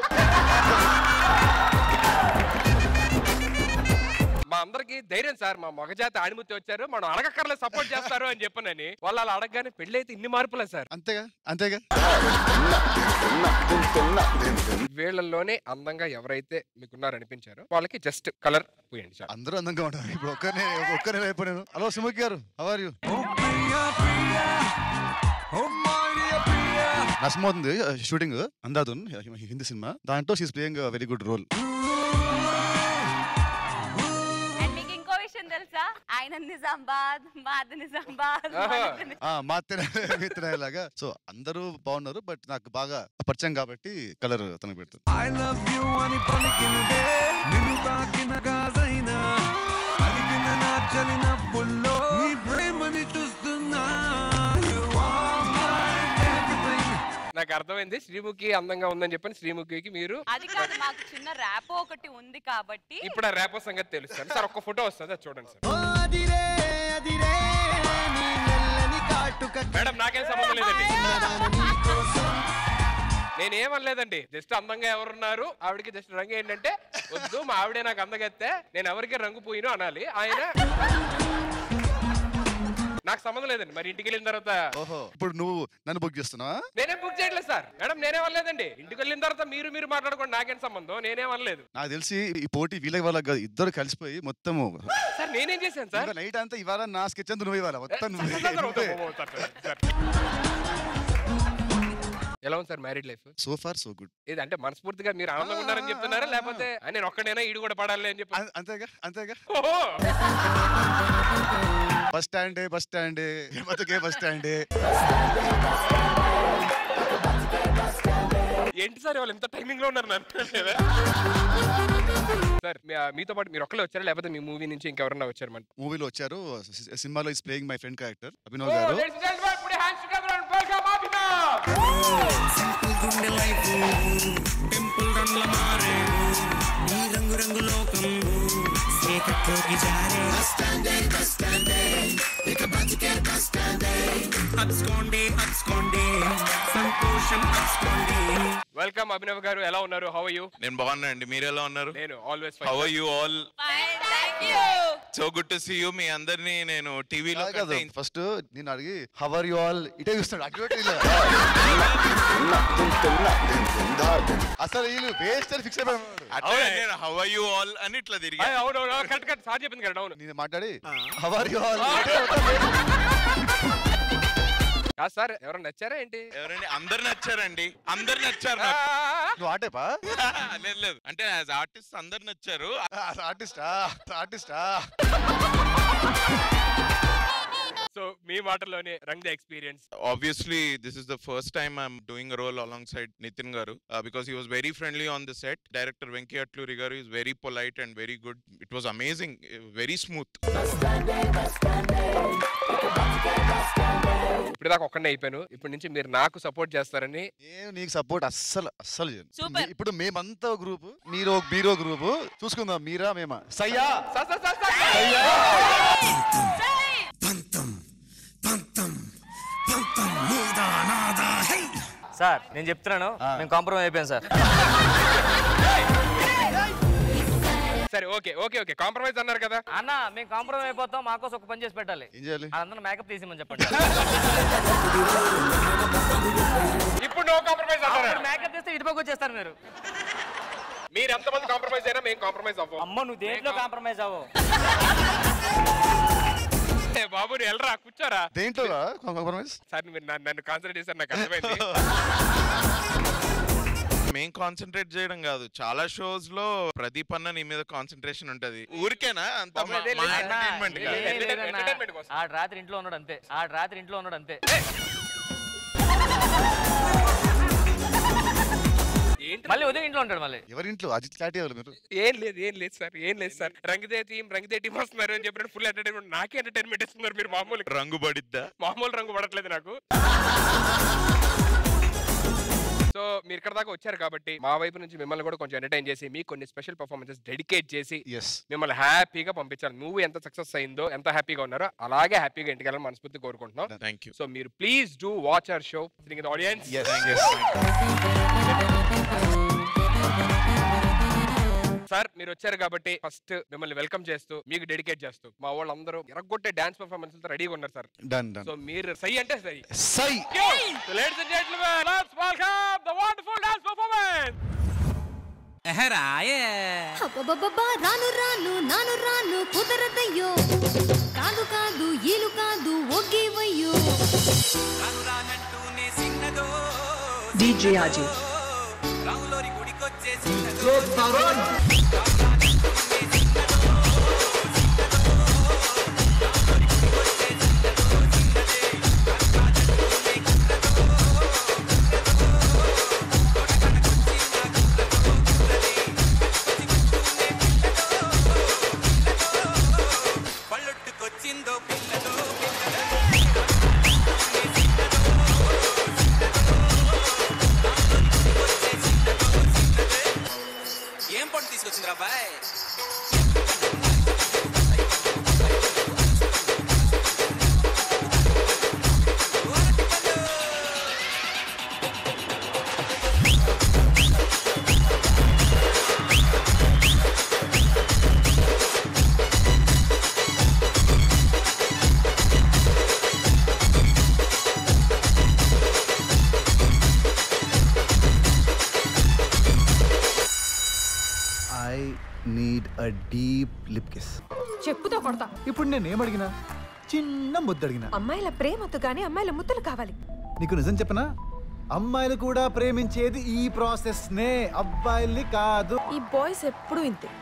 మా అందరికి ధైర్యం సార్. మా మగజాతి ఆడిముత్తి వచ్చారు, మనం అడగక్కర్లే సపోర్ట్ చేస్తారు అని చెప్పనని వాళ్ళు అలా అడగగానే పెళ్లి అయితే ఇన్ని మార్పులే సార్. అంతేగా అంతేగా. వీళ్ళల్లోనే అందంగా ఎవరైతే మీకున్నారు అనిపించారో వాళ్ళకి జస్ట్ కలర్ పోయండి సార్. అందరూ అందంగా ఉంటారు. ఇప్పుడు ఒక్కనే ఒక్కనే అయిపోయాను. Hello Sumukh garu, how are you? నష్టమవుతుంది షూటింగ్ అందాదున్ హిందీ సినిమా. దాంట్లో she's playing very good role. తెలుసా ఆయన నిజామాబాద్ మాది నిజామాబాద్ లాగా. సో అందరూ బాగున్నారు బట్ నాకు బాగా పరిచయం కాబట్టి కలర్ తనకు పెడతాను. నాకు అర్థమైంది శ్రీముఖి అందంగా ఉందని చెప్పని శ్రీముఖికి మీరు అది కాదు మాకు చిన్న ర్యాపో ఒకటి ఉంది కాబట్టి ఇప్పుడు ఆ ర్యాపో సంగతి తెలుస్తాను సార్. ఒక్క ఫోటో వస్తుంది అది చూడండి సార్. మేడం నాకేం సంబంధం లేదండి, నేనేమనలేదండి. జస్ట్ అందంగా ఎవరున్నారు ఆవిడకి జస్ట్ రంగు ఏంటంటే వద్దు మా ఆవిడే నాకు అందగెత్తే నేను ఎవరికి రంగు పోయిను అనాలి. ఆయన నాకు సంబంధం లేదండి. మరి ఇంటికి వెళ్ళిన తర్వాత ఓహో ఇప్పుడు నువ్వు నన్ను బుక్ చేస్తున్నావా? నేనేం బుక్ చేయట్లేదు సార్. మేడం నేనేమనలేదండి. ఇంటికి వెళ్ళిన తర్వాత మీరు మీరు మాట్లాడుకోండి, నాకేం సంబంధం, నేనేమనలేదు. నాకు తెలిసి ఈ పోటీ వీళ్ళకి వాళ్ళకి కాదు, ఇద్దరు కలిసిపోయి మొత్తము సార్. నేనేం చేశాను సార్? నైట్ అంతా ఇవాళ నా స్కెచ్ అంతా నువ్వు ఇవ్వాలి మొత్తం. ఎలా ఉంది sir married life? So far so good. ఇది అంటే మనస్ఫూర్తిగా మీరు ఆనందంగా ఉన్నారని చెప్తున్నారా లేకపోతే నేను ఒక్కడైనా ఈడు కూడా పడాలి అని చెప్పి? అంతేగా అంతేగా. బస్ స్టాండ్ బస్ స్టాండ్ బతుకే బస్ స్టాండ్. ఏంటి సార్ వాళ్ళు ఎంత టైమింగ్ లో ఉన్నారు సార్? మీతో పాటు మీరు ఒక్కలే వచ్చారా లేకపోతే మీ మూవీ నుంచి ఇంకెవరన్నా వచ్చారు? మన మూవీలో వచ్చారు. సినిమాలో is playing my friend character Abhinav garu. రంగు రంగు లోకం వెల్కమ్ అభినవ్ గారు, ఎలా ఉన్నారు? How are you? నేను బాగున్నా అండి, మీరు ఎలా ఉన్నారు? నేను always how are you all? So good to see you. మీ అందరినీ నేను టీవీలో ఫస్ట్ నేను అడిగి హౌ ఆర్ యు ఆల్ ఇటే చూస్తాడు. అసలు వీళ్ళు వేస్ట్ అని ఫిక్స్ అయిపోయాడు. హౌ ఆర్ యు ఆల్ అని ఇట్లా తిరిగి కరెక్ట్ కరెక్ట్ సార్ చెప్పింది కదా. అవును నేను మాట్లాడి how are you all sir ఎవరైనా నచ్చారా ఏంటి? ఎవరండి? అందరు నచ్చారండి, అందరు నచ్చారు. నువ్వు ఆటేపా? లేదు లేదు, అంటే యాజ్ ఆర్టిస్ట్ అందరు నచ్చారు. ఆర్టిస్టా ఆర్టిస్టా సో మీ మాటలోనే Rang De experience. Obviously this is the first time I'm doing a role alongside Nitin garu uh, because he was very friendly on the set. Director Venki Atluri garu is very polite and very good. It was amazing, very smooth. ఇప్పుడు దాకా ఒక్కనే అయిపోయాను. ఇప్పటి నుంచి మీరు నాకు సపోర్ట్ చేస్తారని. నేను నీకు సపోర్ట్ అస్సలు అస్సలు చేయను. మీ- ఇప్పుడు మేమంతా గ్రూప్, మీరు మీరో గ్రూప్, చూసుకుందాం మీరా మేమా. సయ్యా సార్ నేను చెప్తున్నాను, మేము కాంప్రమైజ్ అయిపోయాం సార్. సరే ఓకే ఓకే ఓకే కాంప్రమైజ్ అన్నారు కదా అన్న. మేము కాంప్రమైజ్ అయిపోతాం, మాకోసం ఒక పని చేసి పెట్టాలి. ఏం చేయాలి? అందరూ మేకప్ తీసిమని చెప్పండి. ఇప్పుడు నో కాంప్రమైజ్ అన్నారు. మేకప్ చేస్తే ఇటుపక్క వచ్చేస్తారు మీరు. మీరు ఎంతమంది కాంప్రమైజ్ అయినా మేము కాంప్రమైజ్ అవ్వం. అమ్మ నువ్వు దేంట్లో కాంప్రమైజ్ అవ్వవు. బాబు నువ్వు వెళ్ళరా, కూర్చోరా. దేంట్లో కాంప్రమైజ్? సార్ మీరు నన్ను కాన్సన్ట్రేట్ చేశారు, నాకు అర్థమైంది. మేం కాన్సన్ట్రేట్ చేయడం కాదు, చాలా షోస్ లో ప్రదీప్ అన్న నీ మీద కాన్సన్ట్రేషన్ ఉంటది. ఊరికేనా అంత ఆ రాత్రి ఇంట్లో ఉన్నాడు అంతే. ఆ రాత్రి ఇంట్లో ఉన్నాడు అంతే. మళ్ళీ ఉదయం ఇంట్లో ఉంటాడు. మళ్ళీ ఎవరింట్లో? అజిత్ క్లారిటీ ఎవరు మీరు? ఏం లేదు ఏం లేదు సార్ ఏం లేదు sir. Rang De team Rang De team వస్తున్నారు అని చెప్పినట్టు ఫుల్ ఎంటర్టైన్మెంట్. నాకే ఎంటర్టైన్మెంట్ ఇస్తున్నారు మీరు. మామూలు రంగు పడిద్దా? మామూలు రంగు పడట్లేదు నాకు. సో మీరు ఇక్కడ దాకా వచ్చారు కాబట్టి మా వైపు నుంచి మిమ్మల్ని కూడా కొంచెం ఎంటర్టైన్ చేసి మీకు కొన్ని స్పెషల్ పర్ఫార్మెన్సెస్ డెడికేట్ చేసి మిమ్మల్ని హ్యాపీగా పంపించాలి. నువ్వు ఎంత సక్సెస్ అయిందో, ఎంత హ్యాపీగా ఉన్నారో అలాగే హ్యాపీగా ఇంటికి వెళ్ళాలని మనస్ఫూర్తి కోరుకుంటున్నాం. Thank you. సో మీరు please do watch our show the audience. Sir మీరు వచ్చారు కాబట్టి ఫస్ట్ మిమ్మల్ని వెల్కమ్ చేస్తూ మీకు డెడికేట్ చేస్తూ మా వాళ్ళందరూ ఎరగొట్టే డాన్స్ పర్ఫార్మెన్స్ తో రెడీగా ఉన్నారు సార్. Done done. సో మీరు సై అంటే సై సై. So ladies and gentlemen let's welcome the wonderful dance performance. ఎహరాయే అబ్బబ్బబ్బా రాను రాను నాను రాను కుదరదయ్యో, కాదు కాదు ఈలు కాదు ఒగ్గివయ్యో, రాను రానంటూనే సిన్నదో డీజే ఆజీ రావులోరి గుడికొచ్చేసి పళ్ళొట్టుకొచ్చిందో పిల్లదో ఏం పండు తీసుకొచ్చిందిరా boy. Need a deep lip kiss. చెప్పుతో కొడతా. ఇప్పుడు నేనేమడిగినా? చిన్న ముద్దు అడిగినా. అమ్మాయిల ప్రేమతో గానీ అమ్మాయిల ముద్దులు కావాలి. నీకు నిజం చెప్పనా? అమ్మాయిలు కూడా ప్రేమించేది ఈ ప్రాసెస్ నే, అబ్బాయిల్ని కాదు. ఈ బాయ్స్ ఎప్పుడు ఇంతే.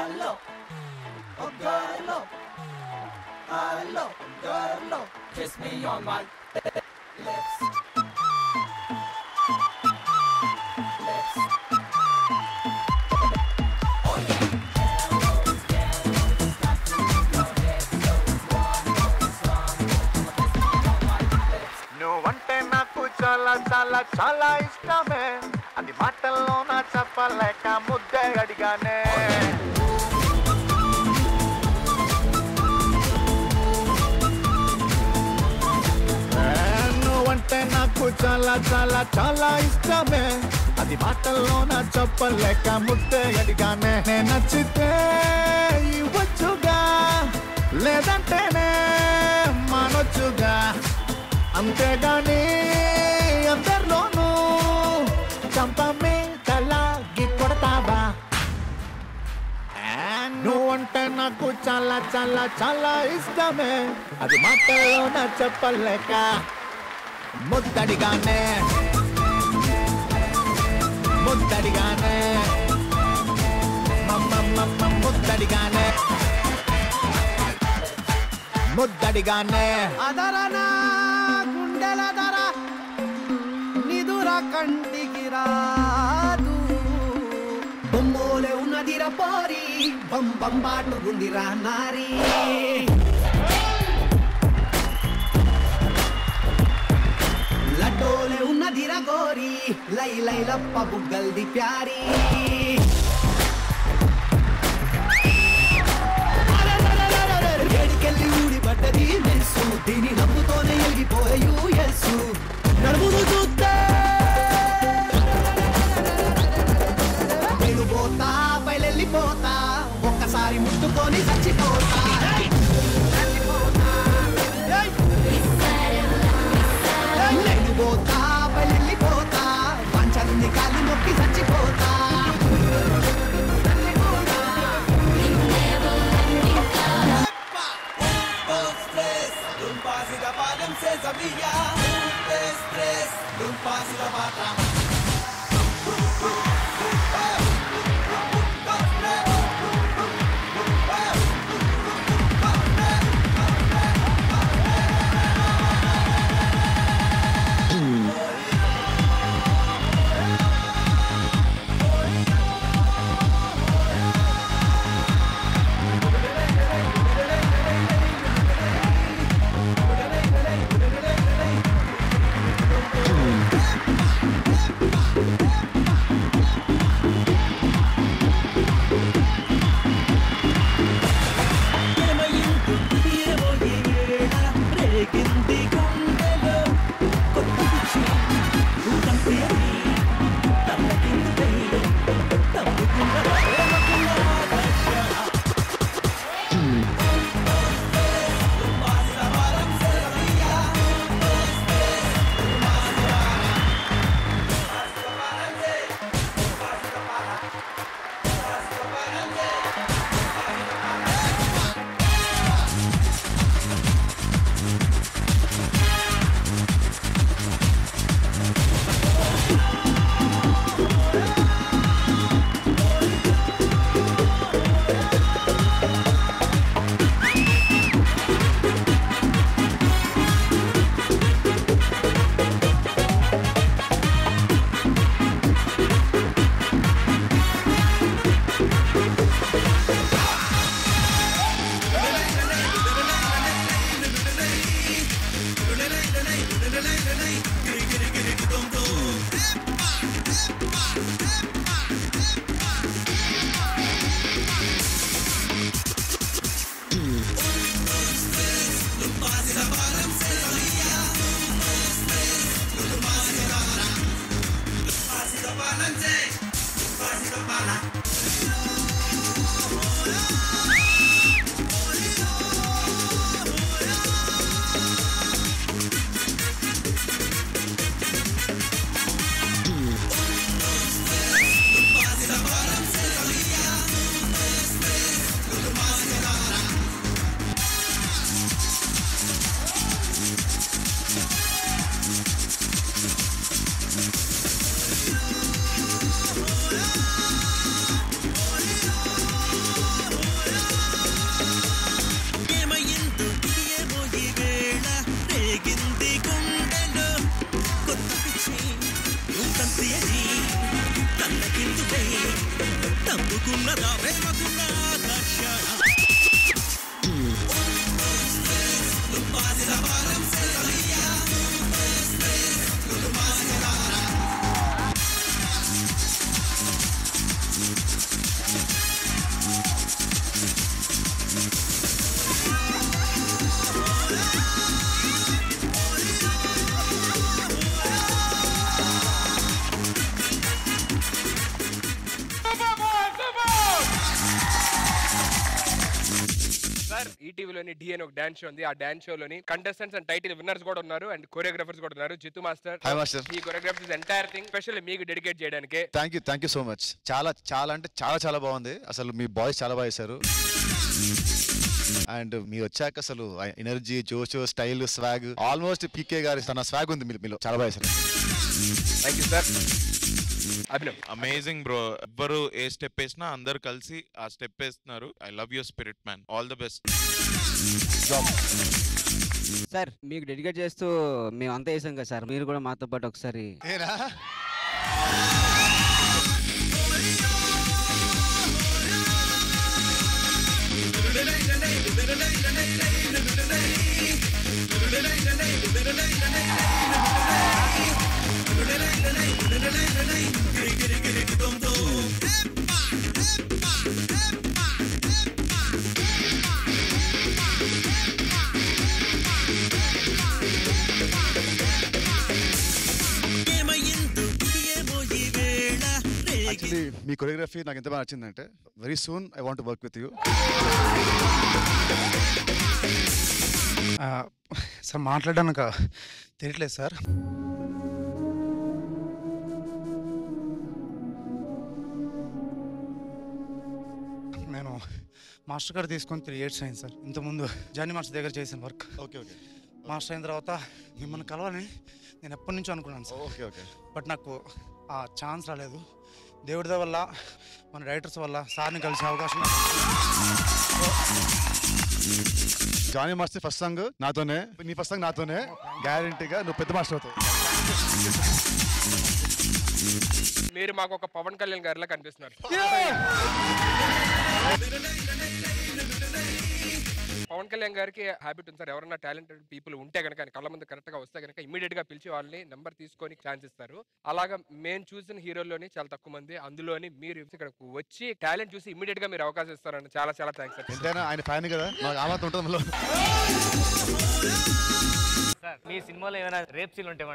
నువ్వంటే నాకు చాలా చాలా చాలా ఇష్టమే, అది మాటల్లో నా చెప్పలేక ముద్దే అడిగానే. నువ్వంటే నాకు చాలా చాలా చాలా ఇష్టమే, అది మాటల్లో నా చెప్పలేక ముద్దే అడిగానే. నేను నచ్చితే ఇవ్వచ్చుగా, లేదంటేనే మానొచ్చుగా, అంతేగాని అందరిలోనూ చంపమే తలాగి కొడతావా? నువ్వంటే నాకు చాలా చాలా చాలా ఇష్టమే, అది మాటల్లో నా చెప్పలేక ముద్దడిగానే ముద్దడిగానే ముద్దడిగానే ముద్దడిగానే. అదరనా గుండెల ధర నిదుర కంటికి రాదు, బొమ్మోలే ఉన్నదిరా పోరి, బం బంబాటు గుండిరా నారీ. లై లై లప్ప బుగ్గల్ది ప్యారీ ఏడికెళ్ళి ఊడి పడ్డది మెస్సు దీని నవ్వుతోనే ఎగిపోయే యూఎస్ నడుమును చూస్తే నేను పోతా బయలెళ్ళిపోతా ఒక్కసారి ముట్టుకొని చచ్చిపోతా నేను పోతా బయలెళ్ళిపోతా పంచన్ని కాళ్ళు నొక్కి చచ్చిపోతా ఈటీవీలోని డి అని ఒక డాన్స్ షో ఉంది. ఆ డాన్స్ షోలోని కంటెస్టెంట్స్ అండ్ టైటిల్ విన్నర్స్ కూడా ఉన్నారు అండ్ కొరియోగ్రాఫర్స్ కూడా ఉన్నారు. Jithu master, hi master. ఈ కొరియోగ్రాఫర్స్ ఎంటైర్ థింగ్ స్పెషల్ మీకు డెడికేట్ చేయడానికి. Thank you thank you so much. చాలా చాలా అంటే చాలా చాలా బాగుంది. అసలు మీ బాయ్స్ చాలా బాగా చేశారు. అండ్ మీరు వచ్చాక అసలు ఎనర్జీ, జోష్, స్టైల్, స్వాగ్ ఆల్మోస్ట్ పీకే గారి తన స్వాగ్ ఉంది మీలో. చాలా బాగా చేశారు. Thank you sir. Amazing bro. ఎవ్వరు ఏ స్టెప్ వేసినా అందరు కలిసి ఆ స్టెప్ వేస్తున్నారు. I love your spirit man. All the best. Sir మీకు డెడికేట్ చేస్తూ మేము అంతా వేసాం కదా సార్, మీరు కూడా మాతో పాటు ఒకసారి. Hey! మీ కొరియోగ్రఫీ నాకు ఎంత బాగా నచ్చిందంటే very soon I want work with you. Sir మాట్లాడడానికి తెలియట్లేదు సార్. నేను మాస్టర్ గారు తీసుకొని త్రీ ఇయర్స్ అయింది సార్. ఇంతకుముందు జానీ మాస్టర్ దగ్గర చేసిన వర్క్. Okay okay. మాస్టర్ అయిన తర్వాత మిమ్మల్ని కలవాలని నేను ఎప్పటి నుంచో అనుకున్నాను సార్. Okay okay. బట్ నాకు ఆ ఛాన్స్ రాలేదు. దేవుడి వల్ల మన రైటర్స్ వల్ల సార్ని కలిసే అవకాశం. జానీ మాస్టర్ ఫస్ట్ సాంగ్ నాతోనే, నీ ఫస్ట్ సాంగ్ నాతోనే, గ్యారంటీగా నువ్వు పెద్ద మాస్టర్ అవుతావు. మీరు మాకు ఒక పవన్ కళ్యాణ్ గారిలా కనిపిస్తున్నారు. పవన్ కళ్యాణ్ గారికి హ్యాబిట్ ఉంది సార్, ఎవరైనా టాలెంటెడ్ పీపుల్ ఉంటే కనుక కళ్ళ ముందు కరెక్ట్ గా వస్తే కనుక ఇమీడియట్ గా పిలిచి వాళ్ళని నెంబర్ తీసుకొని ఛాన్స్ ఇస్తారు. అలాగా మేము చూసిన హీరోల్లోని చాలా తక్కువ మంది, అందులోని మీరు ఇక్కడ వచ్చి టాలెంట్ చూసి ఇమీడియట్ గా మీరు అవకాశం ఇస్తారండి. చాలా చాలా థ్యాంక్స్ సార్. ఎంతైనా ఆయన ఫ్యాన్ కదా, మాకు ఆ మాత్రం ఉంటుంది. సార్ మీ సినిమాలో ఏమైనా రేప్ సీన్ ఉంటే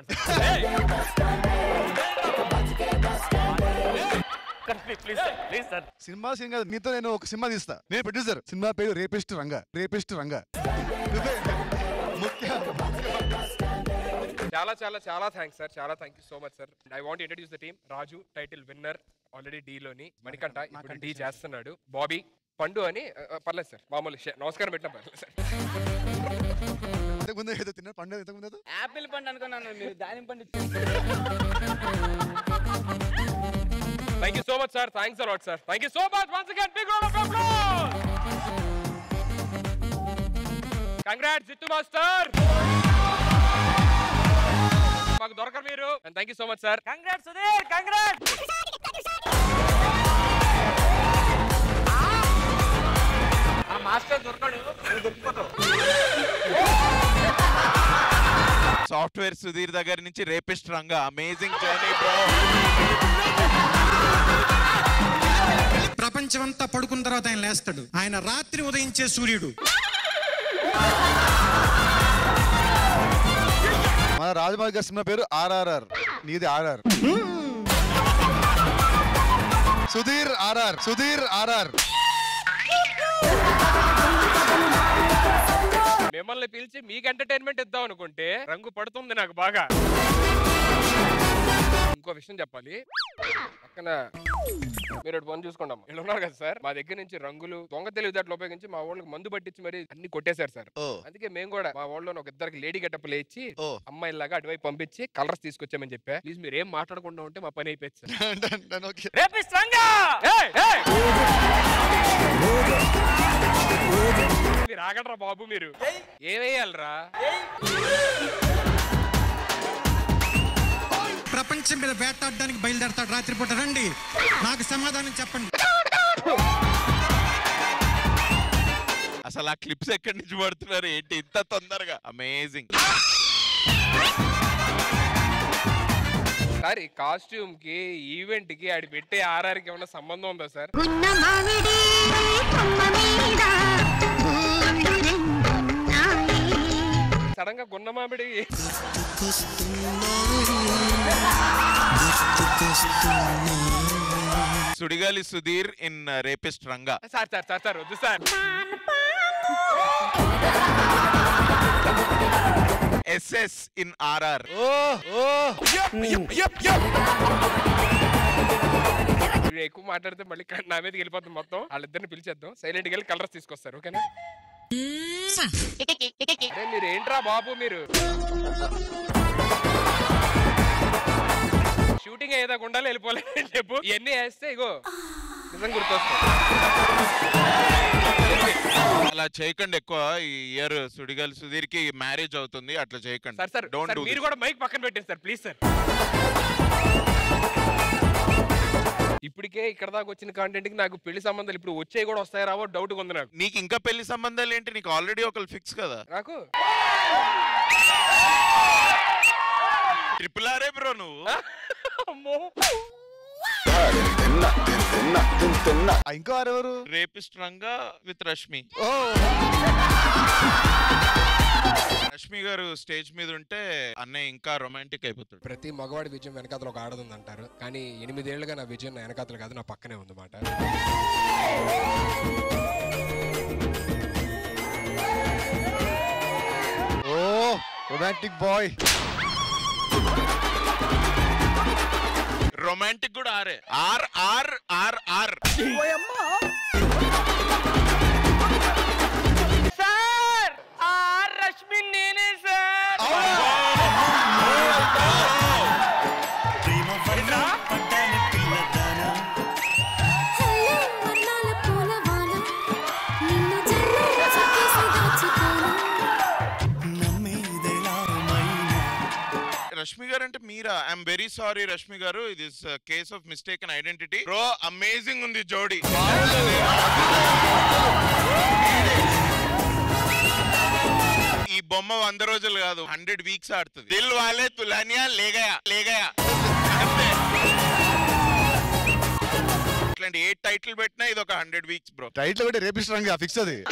ప్లీజ్ సార్. సినిమా సీన్ కాదు, నీతో నేను ఒక సినిమా తీస్తా. నేను ప్రొడ్యూసర్. సినిమా పేరు రేపిస్ట్ రంగా. రేపిస్ట్ రంగా. చాలా చాలా చాలా థ్యాంక్స్ సార్. చాలా thank you so much sir. I want introduce the team. Raju title winner already డి లోని, మణికంఠ ఇప్పుడు డి చేస్తున్నాడు, బాబీ, పండు అని పర్లేదు సార్, మామూలు నమస్కారం పెట్టిన పర్లేదు సార్. ఇంతకుముందు ఏదో తిన్నారు పండు, ఇంతకుముందు యాపిల్ పండు అనుకున్నాను, మీరు దానిమ్మ పండు. Thank you so much, sir. Thanks a lot, sir. Thank you so much. Once again, big round of applause. Congrats, Jittu Master. మాకు దొరకరు మీరు. And thank you so much, sir. Congrats, Sudhir. Congrats. ఆ మాస్టర్ దొరకడు, నువ్వు దొరికిపోతావు. సాఫ్ట్వేర్ సుధీర్ దగ్గర నుంచి rapist Ranga. Amazing journey bro. ప్రపంచమంతా పడుకున్న తర్వాత ఆయన లేస్తాడు. ఆయన రాత్రి ఉదయించే సూర్యుడు. మన రాజమౌళి గారి సినిమా పేరు ఆర్ఆర్ఆర్. నీది RR. Sudheer RR. Sudheer RR. మిమ్మల్ని పిలిచి మీకు ఎంటర్టైన్మెంట్ ఇద్దాం అనుకుంటే రంగు పడుతుంది నాకు బాగా. ఇంకో విషయం చెప్పాలి, పక్కన మీరు పని చూసుకోండి. ఇలా ఉన్నారు కదా సార్, మా దగ్గర నుంచి రంగులు దొంగ తెలివితేటలు ఉపయోగించి మా వాళ్ళకి మందు పట్టించి మరి అన్ని కొట్టేశారు సార్. అందుకే మేము కూడా మా వాళ్ళలో ఒక ఇద్దరికి లేడీ గెటప్లు ఇచ్చి అమ్మాయిలాగా అటువైపు పంపించి కలర్స్ తీసుకొచ్చామని చెప్పా. ప్లీజ్ మీరు ఏం మాట్లాడకుండా ఉంటే మా పని అయిపోయింది సార్. మీరు ఆగడరా బాబు, మీరు ఏమేయాలరా? ప్రపంచం మీద వేటాడడానికి బయలుదేరతాడు రాత్రిపూట. రండి, నాకు సమాధానం చెప్పండి. అసలు ఆ క్లిప్స్ ఎక్కడి నుంచి పడుతున్నారు ఏంటి ఇంత తొందరగా? అమేజింగ్. సార్ ఈ కాస్ట్యూమ్ కి ఈవెంట్ కి ఆడి పెట్టే ఆర్ఆర్ కి ఏమైనా సంబంధం ఉందా సార్? సడన్ గా గున్న మామిడి Sudigali Sudheer in rapist Ranga. Sir sir sir sir వద్దు సార్. SS in RR. ఎక్కువ మాట్లాడితే మళ్ళీ నా మీదకి వెళ్ళిపోతుంది మొత్తం. వాళ్ళిద్దరిని పిలిచేద్దాం, సైలెంట్ గా వెళ్ళి కలర్స్ తీసుకొస్తారు. ఓకేనా? అరే మీరు ఏంట్రా బాబు, మీరు షూటింగ్ ఏదో ఉండాలి వెళ్ళిపోలేదు చెప్పు. ఇవన్నీ వేస్తే ఇగో నిజం గుర్తొస్తుంది. అలా చేయకండి. ఎక్కువ ఈ ఇయర్ సుడిగాలి సుధీర్ కి మ్యారేజ్ అవుతుంది, అట్లా చేయకండి. Sir sir don't do. మీరు కూడా మైక్ పక్కన పెట్టండి సార్ ప్లీజ్ సార్. ఇప్పటికే ఇక్కడ దాకా వచ్చిన కాంటెంట్ కి నాకు పెళ్లి సంబంధాలు ఇప్పుడు వచ్చే కూడా వస్తాయి రావో డౌట్ ఉంది నాకు. నీకు ఇంకా పెళ్లి సంబంధాలు ఏంటి? నీకు ఆల్రెడీ ఒకరు ఫిక్స్ కదా. నాకు ట్రిపుల్ ఆరే బ్రో నువ్వు. ఇంకో ఆరెవరు? Rapist Ranga with Rashmi. Rashmi garu stage మీద ఉంటే అన్నయ్య ఇంకా రొమాంటిక్ అయిపోతాడు. ప్రతి మగవాడి విజయం వెనకాతలు ఒక ఆడదు అంటారు, కానీ ఎనిమిదేళ్లుగా నా విజయం నా వెనకాతలు కాదు, నా పక్కనే ఉందన్నమాట. ఓ రొమాంటిక్ బాయ్. రొమాంటిక్ కూడా ఆరే. R R R R. Sir R Rashmi నేనే సార్. రష్మి గారు అంటే మీరా? I'm very sorry Rashmi garu, ఇది case of mistake and identity. Bro amazing ఉంది జోడీ. ఈ బొమ్మ వంద రోజులు కాదు, హండ్రెడ్ వీక్స్ ఆడుతుంది. దిల్ వాలే తులానియా లేగయా లేగయా. ఇట్లాంటి ఏ టైటిల్ పెట్టినా ఇది ఒక హండ్రెడ్ వీక్స్ బ్రో. టైటిల్ ఒకటి రేపిస్తాం ఫిక్స్ అది.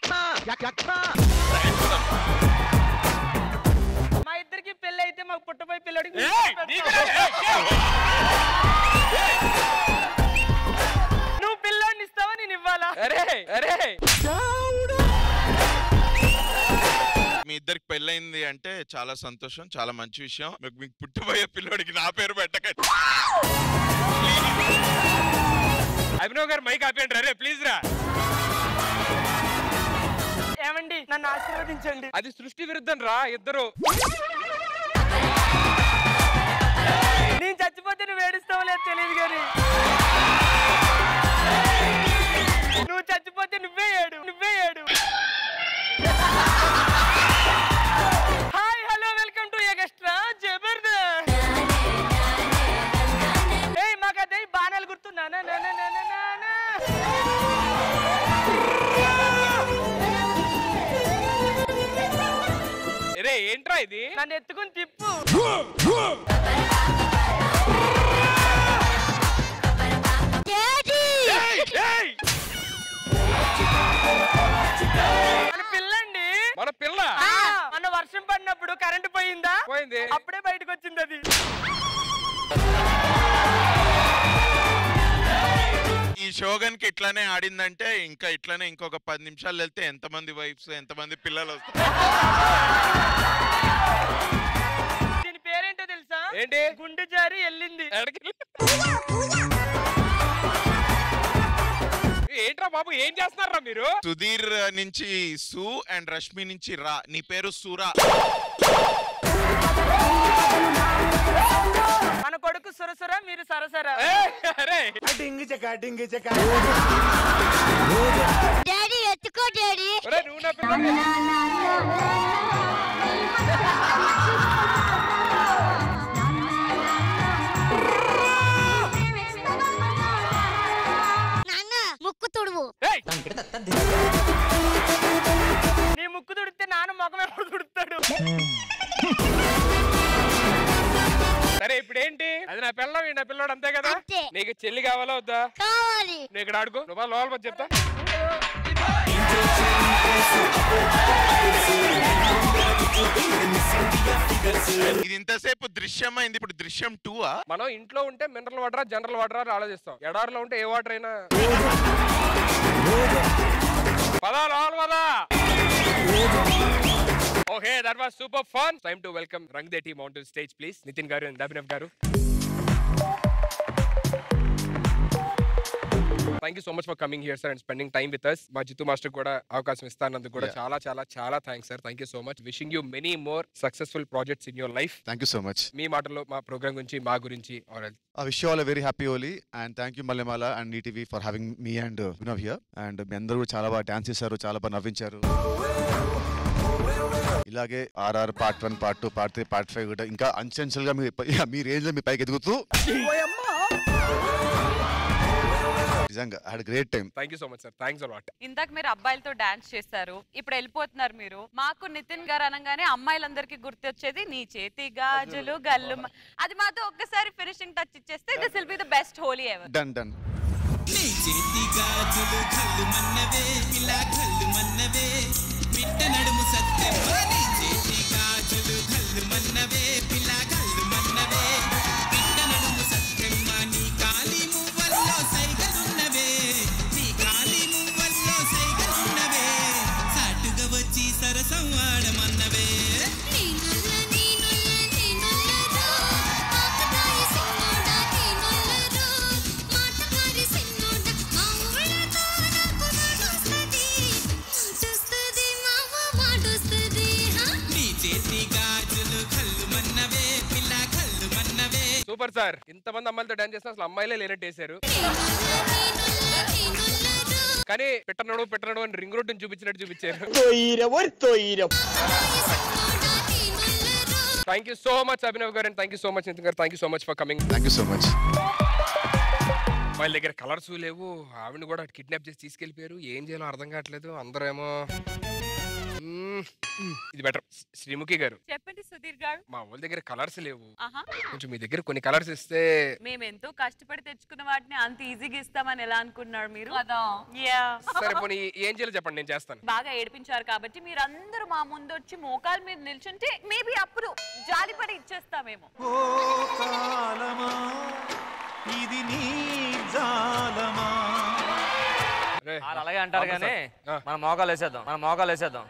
మా ఇద్దరికి పెళ్లి అయితే మాకు పుట్టపోయి పిల్లడి నువ్వు పిల్లాడిని ఇస్తావా నేను ఇవ్వాలా? అరే అరే మీ ఇద్దరికి పెళ్ళైంది అంటే చాలా సంతోషం, చాలా మంచి విషయం. మీకు మీకు పుట్టబోయే పిల్లోడికి నా పేరు పెట్టకండి. అభినవ్ గారు మైక్ ఆపేయండి రే ప్లీజ్ రా. ఏమండి నన్ను ఆశీర్వదించండి. అది సృష్టి విరుద్ధం రా ఇద్దరు. నేను చచ్చిపోతే నువ్వు ఏడుస్తావో లేదు తెలియదు కానీ నువ్వు చచ్చిపోతే నువ్వే ఏడు నువ్వే ఏడు. Hi hello welcome to extra Jabardasth. ఏయ్ మాకు అదే బాణాలు గుర్తున్నా నా నా నా నా నా నా. రే ఏంట్రా ఇది? నన్ను ఎత్తుకుని తిప్పు. మన పిల్లండి. మన పిల్ల మన వర్షం పడినప్పుడు కరెంట్ పోయిందా? పోయింది. అప్పుడే బయటకు వచ్చింది అది. ఈ షోగన్ కి ఇట్లానే ఆడిందంటే ఇంకా ఇట్లానే ఇంకొక పది నిమిషాలు వెళ్తే ఎంతమంది వైఫ్స్ ఎంతమంది పిల్లలు వస్తారు. దీని పేరేంటో తెలుసా? ఏంటి? గుండె జారి వెళ్ళింది. ఏంట్రా బాబు ఏం చేస్తున్నారా మీరు? సుధీర్ నుంచి సు అండ్ రష్మి నుంచి రా. నీ పేరు సురా. మన కొడుకు సురసుర మీరు సరసర. డాడీ ఎత్తుకో డాడీ. నువ్వు నా పిల్ల. నాన్న ముక్కు తుడువు. నీ ముక్కు తుడితే నాన్న ముఖం ఎప్పుడు తుడుతాడు? సరే ఇప్పుడు ఏంటి? అది నా పిల్ల నా పిల్లోడు అంతే కదా. నీకు చెల్లి కావాలా వద్దా? కావాలి. నువ్వు ఇక్కడ ఆడుకో. నువ్వు లోపల చెప్తా. ఇది ఇంతసేపు దృశ్యం అయింది, ఇప్పుడు దృశ్యం టూ ఆ? మనం ఇంట్లో ఉంటే మినరల్ వాటరా జనరల్ వాటరా అని ఆలోచిస్తాం. ఎడారిలో ఉంటే ఏ వాటర్ అయినా. పదా లోపల పదా. Okay that was super fun. Time to welcome Rang De team on to stage please. Nithiin garu and Abhinav garu. Thank you so much for coming here sir and spending time with us. మా జితు మాస్టర్ కూడా అవకాశం ఇస్తానందుకు కూడా చాలా చాలా చాలా thanks sir. Thank you so much. Wishing you many more successful projects in your life. Thank you so much. మీ మాటల్లో మా ప్రోగ్రామ్ గురించి మా గురించి I wish you all a very happy Holi and thank you Malamala and E T V for having me and uh, Abhinav here. And మీ అందరూ కూడా చాలా బాగా డాన్స్ చేశారు, చాలా బాగా నవ్వించారు. ఇలాగే RR part one part two part three part five కూడా ఇంకా అంచెంచెలుగా మీ మీ రేంజ్ లో మీ పైకి ఎదుగుతూ నిజంగా had great time. Thank you so much sir. Thanks a lot. ఇందాక మీరు అబ్బాయిలతో డాన్స్ చేశారు, ఇప్పుడు వెళ్ళిపోతున్నారు మీరు. మాకు నితిన్ గారు అనగానే అమ్మాయిలందరికీ గుర్తొచ్చేది నీ చేతి గాజులు గల్లు. అది మాతో ఒక్కసారి ఫినిషింగ్ టచ్ ఇచ్చేస్తే this will be the best Holi ever. Done done. నీ చేతి గాజులు గల్లు మన్నవే ఇలా గల్లు మన్నవే పిట్ట నడుము సత్యం నీ చేతి సూపర్ సార్, ఇంతమంది అమ్మాయిలతో డాన్స్ చేస్తే అసలు అమ్మాయిలే లేనట్టు వేశారు. కానీ పెట్టనడు పెట్టనడు అని రింగ్ రోడ్ చూపించినట్టు చూపించారు. Thank you so much Abhinav garu, and thank you so much Nithiin garu. Thank you so much for coming. Thank you so much. వాళ్ళ దగ్గర కలర్స్ లేవు, ఆవిడని కూడా కిడ్నాప్ చేసి తీసుకెళ్లిపోయారు. ఏం చేయాలో అర్థం కావట్లేదు. అందరూ ఏమో ఇది బెటర్. శ్రీముఖి గారు చెప్పండి సుధీర్ గారు. మా వాళ్ళ దగ్గర కలర్స్ లేవు, ఆహా. కొంచెం మీ దగ్గర కొన్ని కలర్స్ ఇస్తే. మేము ఎంతో కష్టపడి తెచ్చుకున్న వాటిని అంత ఈజీగా ఇస్తామని ఎలా అనుకున్నారు మీరు? సరే పోనీ ఏం చేయాలో చెప్పండి, నేను చేస్తాను. బాగా ఏడిపించారు కాబట్టి మీరు అందరూ మా ముందు వచ్చి మోకాల మీద నిల్చుంటే మేబీ అప్పుడు జాలిపడి ఇచ్చేస్తామేమో. ఇది నీ జాలమా. అలాగే అంటారు కానీ మన మోకాలు వేసేద్దాం, మన మోకాలు వేసేద్దాం.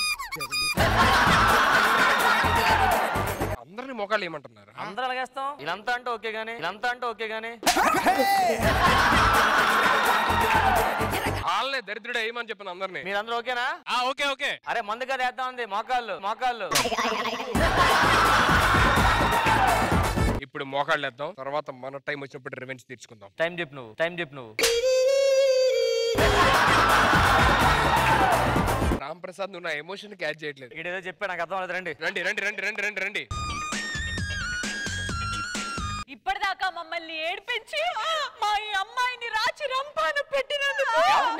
అందరిని మోకాలు ఏమంటున్నారు? అందరూ అలాగేస్తాం. ఇదంతా అంటే ఓకే గానీ, ఇదంతా అంటే ఓకే గానీ వాళ్ళే దరిద్రుడు ఏమని చెప్పిన అందరినీ. మీరందరూ ఓకేనా? Okay okay. అరే మందు కదా వేద్దాం ఉంది. మోకాళ్ళు మోకాళ్ళు ఇప్పుడు మోకాళ్ళు వేద్దాం, తర్వాత మన టైం వచ్చినప్పుడు రివెంజ్ తీర్చుకుందాం. టైం చెప్పు నువ్వు, టైం చెప్పు నువ్వు. రామ్ ప్రసాద్ నువ్వు నా ఎమోషన్ క్యాచ్ చేయట్లేదు. ఇదేదో చెప్పా నాకు అర్థం అవ్వలేదు. రండి రండి రండి రండి రండి రండి రండి. ఇప్పటిదాకా మమ్మల్ని ఏడిపించి మా ఈ అమ్మాయిని రాచి రంపాన పెట్టినందుకు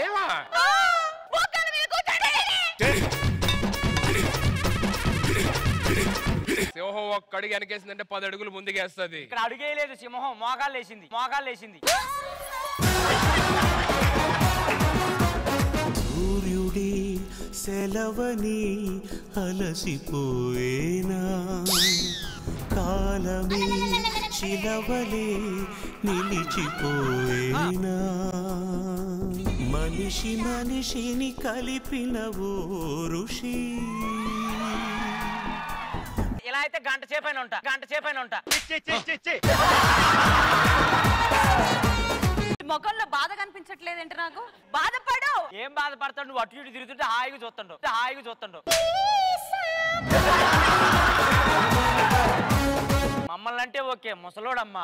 సింహం ఒక్క అడుగు వెనకేసిందంటే పది అడుగులు ముందుకేస్తుంది. ఇక్కడ అడుగేయలేదు, సింహం మోకాలు వేసింది, మోకాలు వేసింది. సూర్యుడి సెలవని అలసిపోయేనా, కాలమే శిలవలే నిలిచిపోయేనా, మనిషి మనిషిని కలిపిన ఓ ఋషి. ఇలా అయితే గంట సేపైన ఉంటా, గంట సేపైన ఉంటా. మొఖంలో బాధ కనిపించట్లేదంటే నాకు. బాధపడు. ఏం బాధపడతాడు? నువ్వు అటు ఇటు తిరుగుతుంటే హాయిగా చూస్తుండవు, హాయిగా చూస్తుండవు. మమ్మల్ని అంటే ఓకే, ముసలోడమ్మా.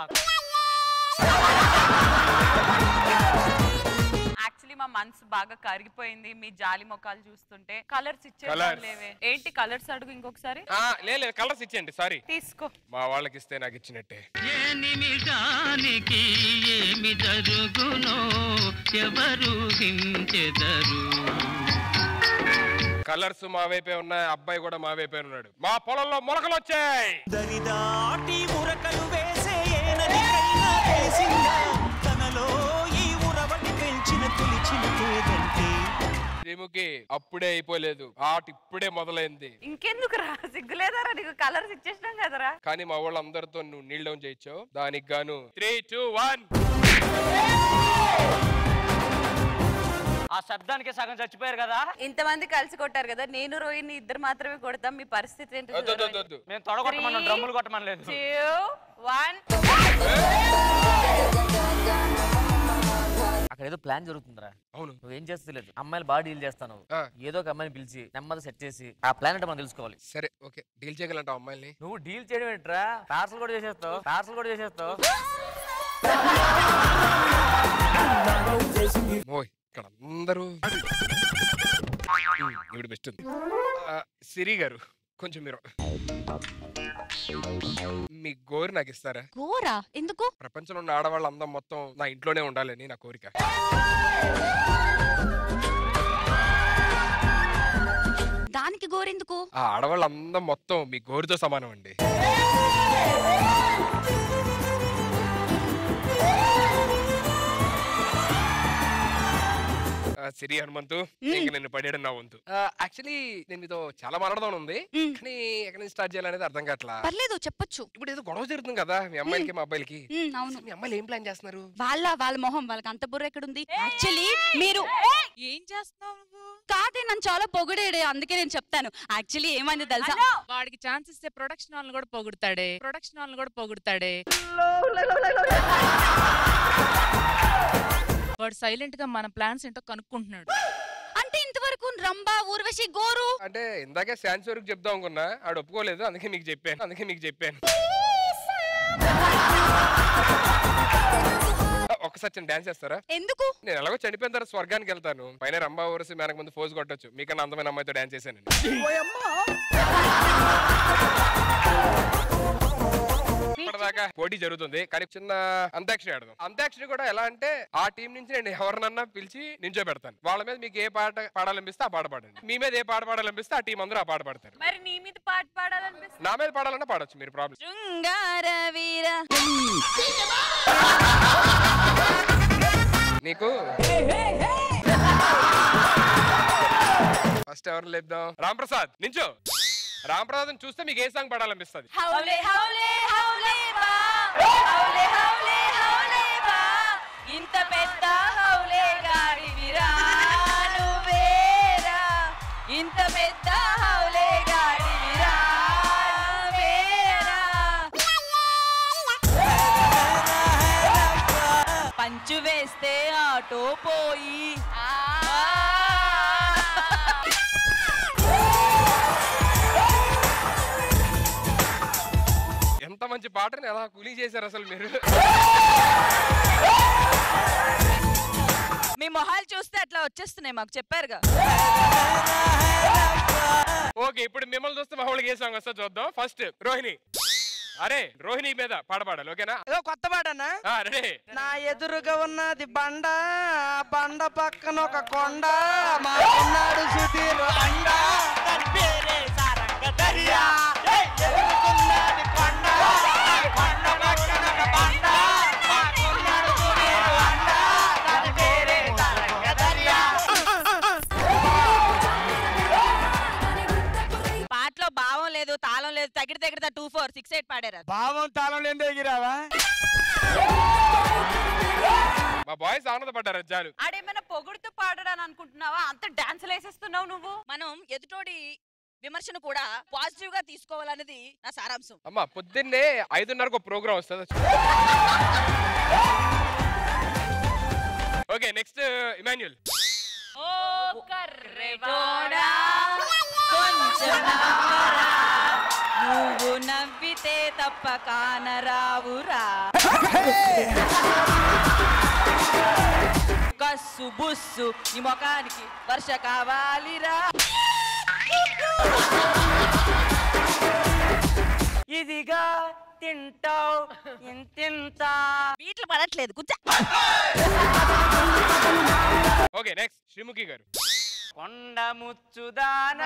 యాక్చువల్లీ మా మనసు బాగా కరిగిపోయింది మీ జాలి మొఖాలు చూస్తుంటే. కలర్స్ ఇచ్చేలేవే. ఏంటి కలర్స్ అడుగు ఇంకొకసారి. లేదు కలర్స్ ఇచ్చేయండి. సారీ తీసుకో. మా వాళ్ళకి ఇస్తే నాకు ఇచ్చినట్టే. ఏ నిమిషానికి ఏమి జరుగునో ఎవరు హించెదరు. కలర్స్ మా వైపే ఉన్నాయి, అబ్బాయి కూడా మా వైపే ఉన్నాడు. మా పొలంలో మొలకలు వచ్చాయి. దరిదాటి ఉరకలు వేసే ఏననికైనా తెలిసిందా తనలో ఈ ఉరవడి పెంచిన తొలిచిన తేదంటే. శ్రీముఖి అప్పుడే అయిపోలేదు, ఆట ఇప్పుడే మొదలైంది. ఇంకెందుకు రా, సిగ్గులేదారా నీకు? కలర్స్ ఇచ్చేసినాం కదరా. కానీ మా వాళ్ళందరితో నువ్వు నీల్ డౌన్ చేయించావు, దానికి గాను త్రీ టూ వన్. ఆ శబ్దానికి సగం చచ్చిపోయారు కదా. ఇంతమంది కలిసి కొట్టారు కదా, నేను రోహిణి ఇద్దరు మాత్రమే కొడతాం. మీ పరిస్థితి ఏంటి? మేము తొడగొట్టమన్నాం, డ్రమ్ములు కొట్టమని లేదు. అక్కడ ఏదో ప్లాన్ జరుగుతుందిరా. అవును. నువ్వేం చేస్తలేదు, అమ్మాయిలు బాగా డీల్ చేస్తాను. ఏదో ఒక అమ్మాయిని పిలిచి నెమ్మది సెట్ చేసి ఆ ప్లాన్ అంటే మనం తెలుసుకోవాలి. సరే ఓకే, డీల్ చేయగలంటావు అమ్మాయిని? నువ్వు డీల్ చేయడం ఏంట్రా, పార్సల్ కూడా చేసేస్తావు, పార్సల్ కూడా చేసేస్తావు. ఇక్కడ అందరూ ఇప్పుడు బెస్ట్ ఉంది. సిరి గారు కొంచెం మీరు మీ గోరు నాకు ఇస్తారా? గోరా ఎందుకు? ప్రపంచంలో ఉన్న ఆడవాళ్ళ అందం మొత్తం నా ఇంట్లోనే ఉండాలని నా కోరిక. దానికి గోరెందుకు? ఆ ఆడవాళ్ళ అందం మొత్తం మీ గోరుతో సమానం అండి. సిరి హనుమంతు, ఇంకా నేను పడేయడం నా వంతు. యాక్చువల్లీ నేను మీతో చాలా మాట్లాడదాం ఉంది, కానీ ఎక్కడి నుంచి స్టార్ట్ చేయాలనేది అర్థం కావట్లా. పర్లేదు చెప్పొచ్చు. ఇప్పుడు ఏదో గొడవ జరుగుతుంది కదా మీ అమ్మాయిలకి మా అబ్బాయిలకి. అవును. మీ అమ్మాయిలు ఏం ప్లాన్ చేస్తున్నారు? వాళ్ళ వాళ్ళ మొహం వాళ్ళకి అంత బుర్ర ఎక్కడుంది? యాక్చువల్లీ మీరు ఏం చేస్తున్నావు నువ్వు? కాదే నన్ను చాలా పొగిడేడే, అందుకే నేను చెప్తాను. యాక్చువల్లీ ఏమైంది తెలుసా, వాడికి ఛాన్స్ ఇస్తే ప్రొడక్షన్ వాళ్ళని కూడా పొగుడతాడే, ప్రొడక్షన్ వాళ్ళని కూడా పొగుడతాడే. వాడు సైలెంట్ గా మన ప్లాన్స్ ఏంటో కనుక్కుంటున్నాడు. అంటే ఇంతవరకు వరకు రంభా ఊర్వశి గోరు అంటే ఇందాకే శాన్స్ వరకు చెప్దాం అనుకున్నా ఆడు ఒప్పుకోలేదు, అందుకే మీకు చెప్పాను అందుకే మీకు చెప్పాను ఒక్కసారి చిన్న డాన్స్ చేస్తారా? ఎందుకు? నేను ఎలాగో చనిపోయిన తర్వాత స్వర్గానికి వెళ్తాను, పైన రంభా ఊరసి మేనకు ముందు ఫోజ్ కొట్టొచ్చు, మీకన్నా అందమైన అమ్మాయితో డాన్స్ చేశాను. ఇప్పటిదాకా పోటీ జరుగుతుంది, కానీ చిన్న అంత్యాక్షరి ఆడదాం. అంత్యాక్షరి కూడా ఎలా అంటే ఆ టీం నుంచి నేను ఎవరినన్నా పిలిచి నించో పెడతాను, వాళ్ళ మీద మీకు ఏ పాట పాడాలనిపిస్తే ఆ పాట పాడండి, మీ మీద ఏ పాట పాడాలనిపిస్తే ఆ టీం అందరూ ఆ పాట పాడతారు. మరి నీ మీద పాట పాడాలనిపిస్తుంది? నా మీద పాడాలన్నా పాడొచ్చు, మీరు ప్రాబ్లం. శృంగార వీర నీకు ఫస్ట్ ఎవరు లేపుదాం? రామ్ ప్రసాద్ నించో. రామ్ ప్రసాద్ చూస్తే మీకు ఏ సాంగ్ పాడాలనిపిస్తుంది? హౌలే హౌలే హౌలే బా హౌలే హౌలే హౌలే బా ఇంత పెద్ద హౌలే గాడి విరా నువ్వేరా ఇంత పెద్ద హౌలే గాడి విరా వేరా పంచు వేస్తే ఆటో పోయి ఎంత మంచి పాటని ఎలా కూలీ చేశారు అసలు మీరు. మీ మొహాలు చూస్తే అట్లా వచ్చేస్తున్నాయి మాకు, చెప్పారుగా. ఓకే, ఇప్పుడు మిమ్మల్ని చూస్తే మా వాళ్ళకి ఏ సాంగ్ వస్తా చూద్దాం. ఫస్ట్ రోహిణి. అరే రోహిణి మీద పాట పాడాలి, ఓకేనా? ఏదో కొత్త పాటనా? రెడీ. నా ఎదురుగా ఉన్నది బండ, బండ పక్కన ఒక కొండ, మా ఉన్నాడు సుధీర్ అండ, దాని పేరే సారంగ దర్యా. ఎదురుకున్నది కొండ, కొండ పక్కన ఒక బండ, మా ఉన్నాడు సుధీర్ అండ, దాని పేరే సారంగ దర్యా. పాటలో భావం లేదు, తాళం లేదు, తగిడి తగిడితే టూ ఫోర్ సిక్స్ ఎయిట్ పాడారు. భావం తాళం లేని ఎగిరావా? మా బాయ్స్ ఆనందపడ్డారు చాలు. ఆడేమైనా పొగుడుతూ పాడడానికి అనుకుంటున్నావా? అంత డాన్సులు వేసేస్తున్నావు నువ్వు. మనం ఎదుటోడి విమర్శను కూడా పాజిటివ్ గా తీసుకోవాలనేది నా సారాంశం. అమ్మా పొద్దున్నే ఐదున్నరకు ఒక ప్రోగ్రామ్ వస్తుంది. Okay, next Emmanuel. ఓ కర్రెవాడా కొంచెం నవ్వరా, నువ్వు నవ్వితే తప్ప కానరావురా, కస్సు బుస్సు నీ ముఖానికి వర్ష కావాలిరా, ఇదిగా తింటావు ఇంతింత. వీటిలో పడట్లేదు కూర్చో. ఓకే, నెక్స్ట్ శ్రీముఖి గారు. కొండ ముచ్చుదానా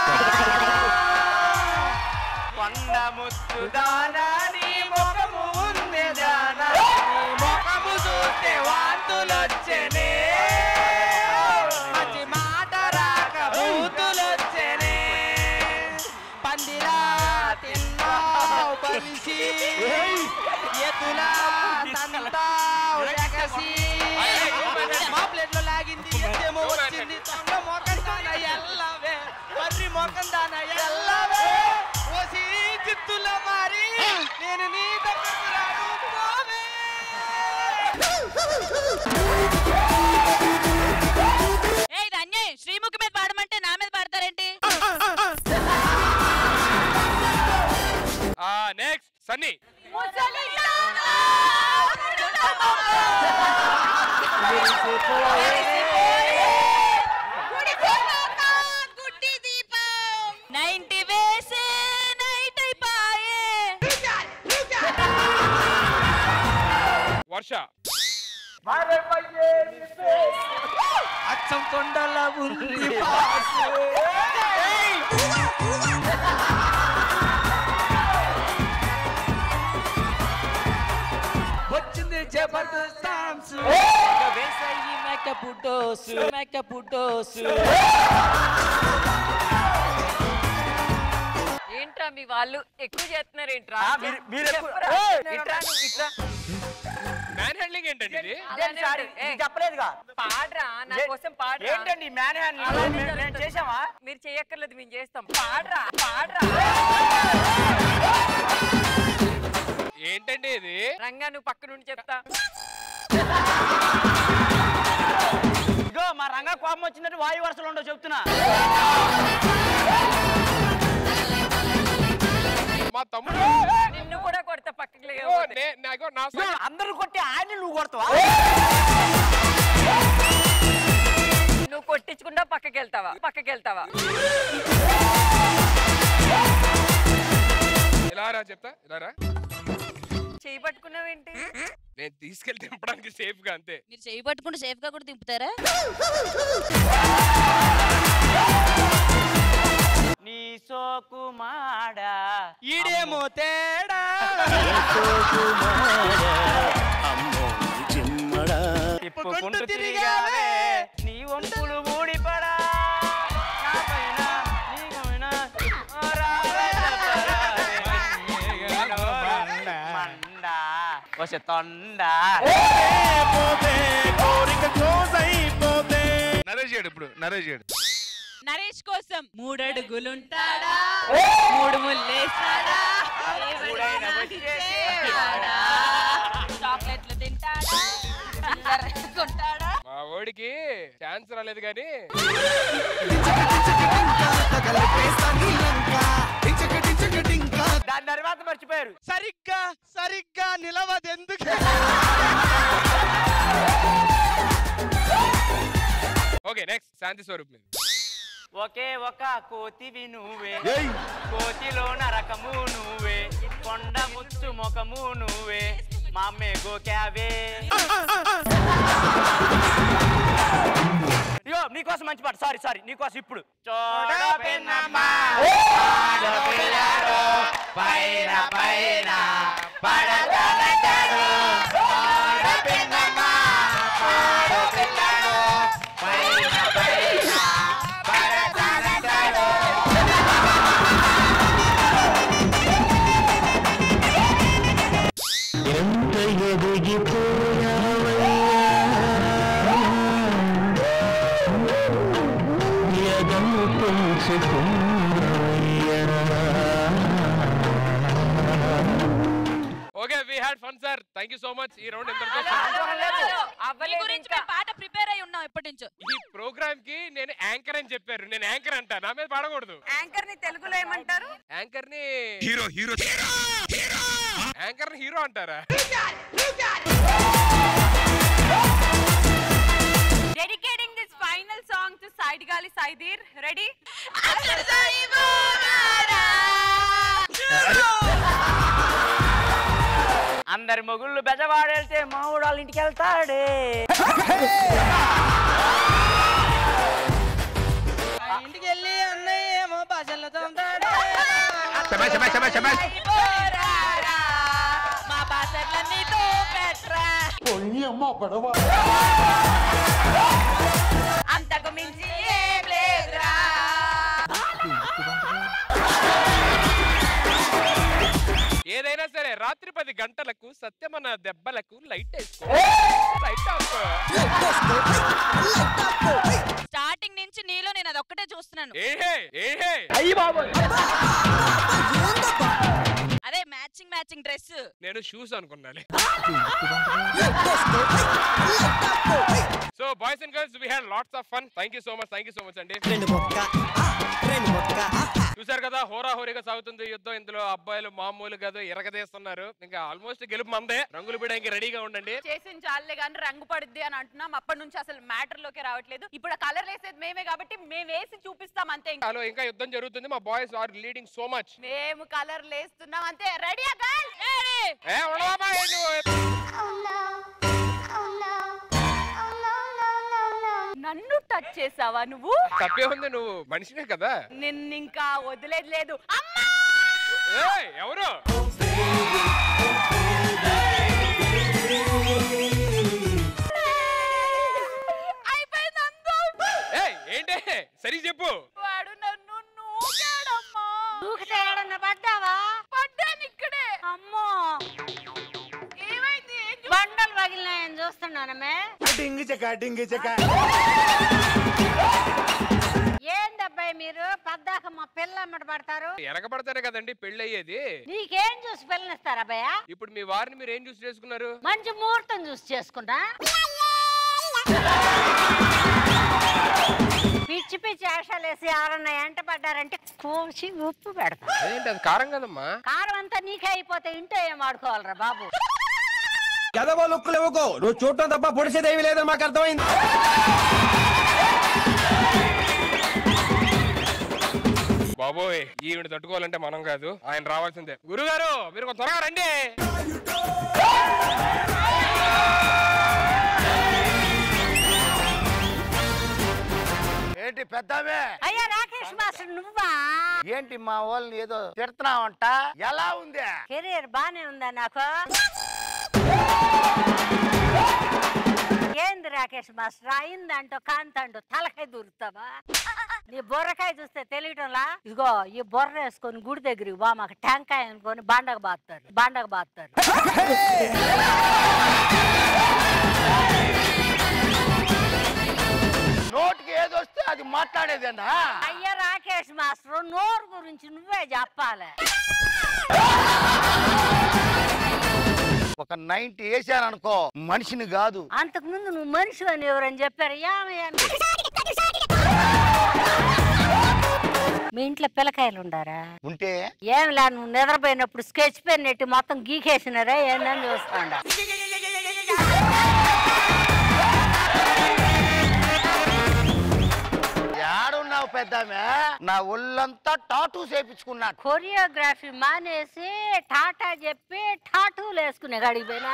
కొండ ముచ్చుదానా నీ ముఖము ఉంది దానా, నీ ముఖము చూస్తే వాంతులొచ్చెనే, మంచి మాట రాక బూతులొచ్చెనే, పందిలా తిన్నావు బలిసి ఎద్దులా తంతావు ఎగసి, మా ప్లేట్ లో లాగింది ఏమో వచ్చింది, తొంగ మొఖం దాన ఎల్లవే మర్రి మొఖం దాన ఎల్లవే, ఓసి చిత్తుల మారి నేను నీ దగ్గరకు రాను పోవే. ఏ ఇది అన్యాయం. శ్రీముఖి మీద పాడమంటే నా మీద పాడతారేంటి? నెక్స్ట్ సన్నీ. నైన్టీ వేసే నైట్ అయిపోయే. వర్ష. అచ్చం కొండల ఉంది వచ్చింది జబర్దస్త్ డాన్స్, వేసయ్యి మేకప్ డోసు మేకప్ డోసు. ఏంట్రా మీ వాళ్ళు ఎక్కువ చేస్తున్నారు ఏంట్రా? మ్యాన్ హ్యాండ్లింగ్ ఏంటండి ఇది? చెప్పలేదుగా. పాడరా నా కోసం పాడరా. ఏంటండి మ్యాన్ హ్యాండ్లింగ్ చేసావా? మీరు చేయక్కర్లేదు, మేము చేస్తాం. పాడరా పాడరా. ఏంటండి ఇది? రంగా నువ్వు పక్క నుండి చెప్తా. ఇగో మా రంగా కోపం రోగం వచ్చినట్టు వాయు వరుసలు ఉండవు చెప్తున్నా. మా తమ్ముడు నిన్ను కూడా కొడతా పక్కకి అందరూ కొట్టి ఆయన నువ్వు కొడతావా? నువ్వు కొట్టించుకుంటా పక్కకి వెళ్తావా పక్కకి వెళ్తావా ఇలా రా చెప్తా ఇలా రా. చేయి పట్టుకున్నావేంటి? నేను తీసుకెళ్లి దింపడానికి సేఫ్ గా అంతే. మీరు చేయి పట్టుకుంటే సేఫ్ గా కూడా దింపుతారా? నీ సోకు మాడా ఈడేమో తేడా తిప్పుకుంటూ తిరిగావే నీ వంపులు ఊడిపడా వసే తొండ నరేష్ చేయడు ఇప్పుడు నరేష్ చేయడు. నరేష్ కోసం మూడడుగులుంటాడా మూడు ముల్లేస్తాడా చాక్లెట్లు తింటాడా కొంటాడా? మా ఓడికి ఛాన్స్ రాలేదు కానీ దాని తర్వాత మర్చిపోయారు. సరిగ్గా సరిగ్గా నిలవదెందుకు? ఓకే నెక్స్ట్ శాంతి స్వరూప్ మీద. ఒకే ఒక కోతివి నువ్వే కోతిలో నరకము నువ్వే కొండ ముచ్చు ముఖము నువ్వే మామే గోకావే. ఇగో నీకోసం మంచి పాట. సారీ సారీ నీకోసం ఇప్పుడు పైన పైన పడతానంటాడు పైన పైన పడతానంటాడు. ఎంత ఎదిగిపోయావయ్యా ఎదము పెంచుకున్నావయ్యా. Okay we had fun sir. Thank you so much. ఈ రౌండ్ ఎంతవరకు మీ గురించి మేము పాట ప్రిపేర్ అయి ఉన్నాం ఎప్పటి నుంచో. ఈ ప్రోగ్రామ్ కి నేను యాంకర్ అని చెప్పారు. నేను యాంకర్ అంట, నా మీద పాడకూడదు. యాంకర్ ని తెలుగులో ఏమంటారు? యాంకర్ ని హీరో హీరో యాంకర్ ని హీరో అంటారా? Dedicating this final song to Side Gali Saidir. Ready? అందరి మొగుళ్ళు బెజవాడెళ్తే మావుడు వాళ్ళ ఇంటికి వెళ్తాడే. ఇంటికి వెళ్ళి అన్నయ్య ఏమో భాషల్లో తోముతాడే. మా బాసర్లన్నీ తో పెట్రా అంతకు మించి ఏం లేదురా. ఏదైనా సరే రాత్రి పది గంటలకు సత్యమన్న దెబ్బలకు లైట్ వేసుకో. Light of. స్టార్టింగ్ నుంచి నీలో నేను అది ఒక్కటే చూస్తున్నాను. ఏహే ఏహే అదే మ్యాచింగ్ మ్యాచింగ్ డ్రెస్. నేను షూస్ అనుకున్నాను. So boys and girls we had lots of fun. Thank you so much thank you so much అండి. చూసారు కదా హోరా హోరీగా సాగుతుంది యుద్ధం. ఇందులో అబ్బాయిలు మామూలు కాదు ఎరగదీస్తున్నారు. ఇంకా ఆల్మోస్ట్ గెలుపు మందే. రంగులు బిడానికి రెడీగా ఉండండి. చేసిన చాలే కానీ రంగు పడుద్ది అని అంటున్నాం. అప్పటి నుంచి అసలు మ్యాటర్ లోకి రావట్లేదు. ఇప్పుడు కలర్ వేసేది మేమే కాబట్టి మేము వేసి చూపిస్తాం అంతే. హలో ఇంకా యుద్ధం జరుగుతుంది. మా boys are leading so much. మేము కలర్ లేస్తున్నాం అంతే. రెడీ ఏ ఉండవమ్మా నన్ను టచ్ చేసావా నువ్వు? తప్పే ఉంది, నువ్వు మనిషినే కదా. నిన్ను ఇంకా వదిలేదు లేదు. ఏయ్ ఎవరు? ఏయ్ ఏంటి సరి చెప్పు. వాడు నన్ను నూకాడమ్మా. నూకితేడన్న పడ్డావా? పడ్డాను ఇక్కడే. అమ్మో ఏమైంది? బండలు పగిలినాయని చూస్తున్నానమే. డింగి చెక్క డింగి చెక్క. ఏందబ్బాయి మీరు పద్దాక మా పిల్ల అమ్మట పడతారు? ఎరగబడతారే కదండి పెళ్లి అయ్యేది. నీకేం చూసి పిల్లనిస్తారు అబ్బాయ? ఇప్పుడు మీ వారిని మీరు ఏం చూసి చేసుకున్నారు? మంచి ముహూర్తం చూసి చేసుకుంటా. పిచ్చి పిచ్చి వేషాలు వేసి ఎవరన్నా ఎంట పడ్డారంటే కోసి ఉప్పు పెడతా. ఏంటి అది కారం కదమ్మా? కారం అంతా నీకే అయిపోతే ఇంట్లో ఏం ఆడుకోవాలరా బాబు. ఎదవో లుక్కులు ఇవ్వకో, నువ్వు చూడటం తప్ప పొడిసేదేవి లేదని మాకు అర్థమైంది. బాబోయ్ ఈవిడ తట్టుకోవాలంటే మనం కాదు, ఆయన రావాల్సిందే. గురుగారు మీరు కొంచెం త్వరగా రండి. ఏంటి పెద్దమే? అయ్యా రాకేష్ మాస్టర్ నువ్వా? ఏంటి మా వాళ్ళని ఏదో తిడుతున్నావంట? ఎలా ఉంది కెరీర్? బానే ఉందా నాకు? ఏంది రాకేష్ మాస్టర్ అయిందంటో కాంతంటో తలకాయ దూరుతావా? నీ బొర్రకాయ చూస్తే తెలియటంలా. ఇదిగో ఈ బొర్ర వేసుకొని గుడి దగ్గరికి బా, మాకు టెంకాయ అనుకొని బండకు బాస్తారు బండకు బాస్తారు. నోటికి ఏదొస్తే అది మాట్లాడేదేనా? అయ్యా రాకేష్ మాస్టర్ నోరు గురించి నువ్వే చెప్పాలి. ఒక నైన్టీ వేసాననుకో మనిషిని కాదు. అంతకు ముందు నువ్వు మనిషి అని ఎవరని చెప్పారు? మీ ఇంట్లో పిల్లకాయలు ఉండారా? ఉంటే ఏం లే, నువ్వు నిద్రపోయినప్పుడు స్కెచ్ పెన్ నెట్టి మొత్తం గీకేసినారా ఏందని చూస్తాండా. ఏడున్నావు పెద్దమే? నా ఒళ్ళంతా టాటూ చేపించుకున్నా. కొరియోగ్రఫీ మానేసి టాటా చెప్పి టాటూలు వేసుకునే గడిపోయినా.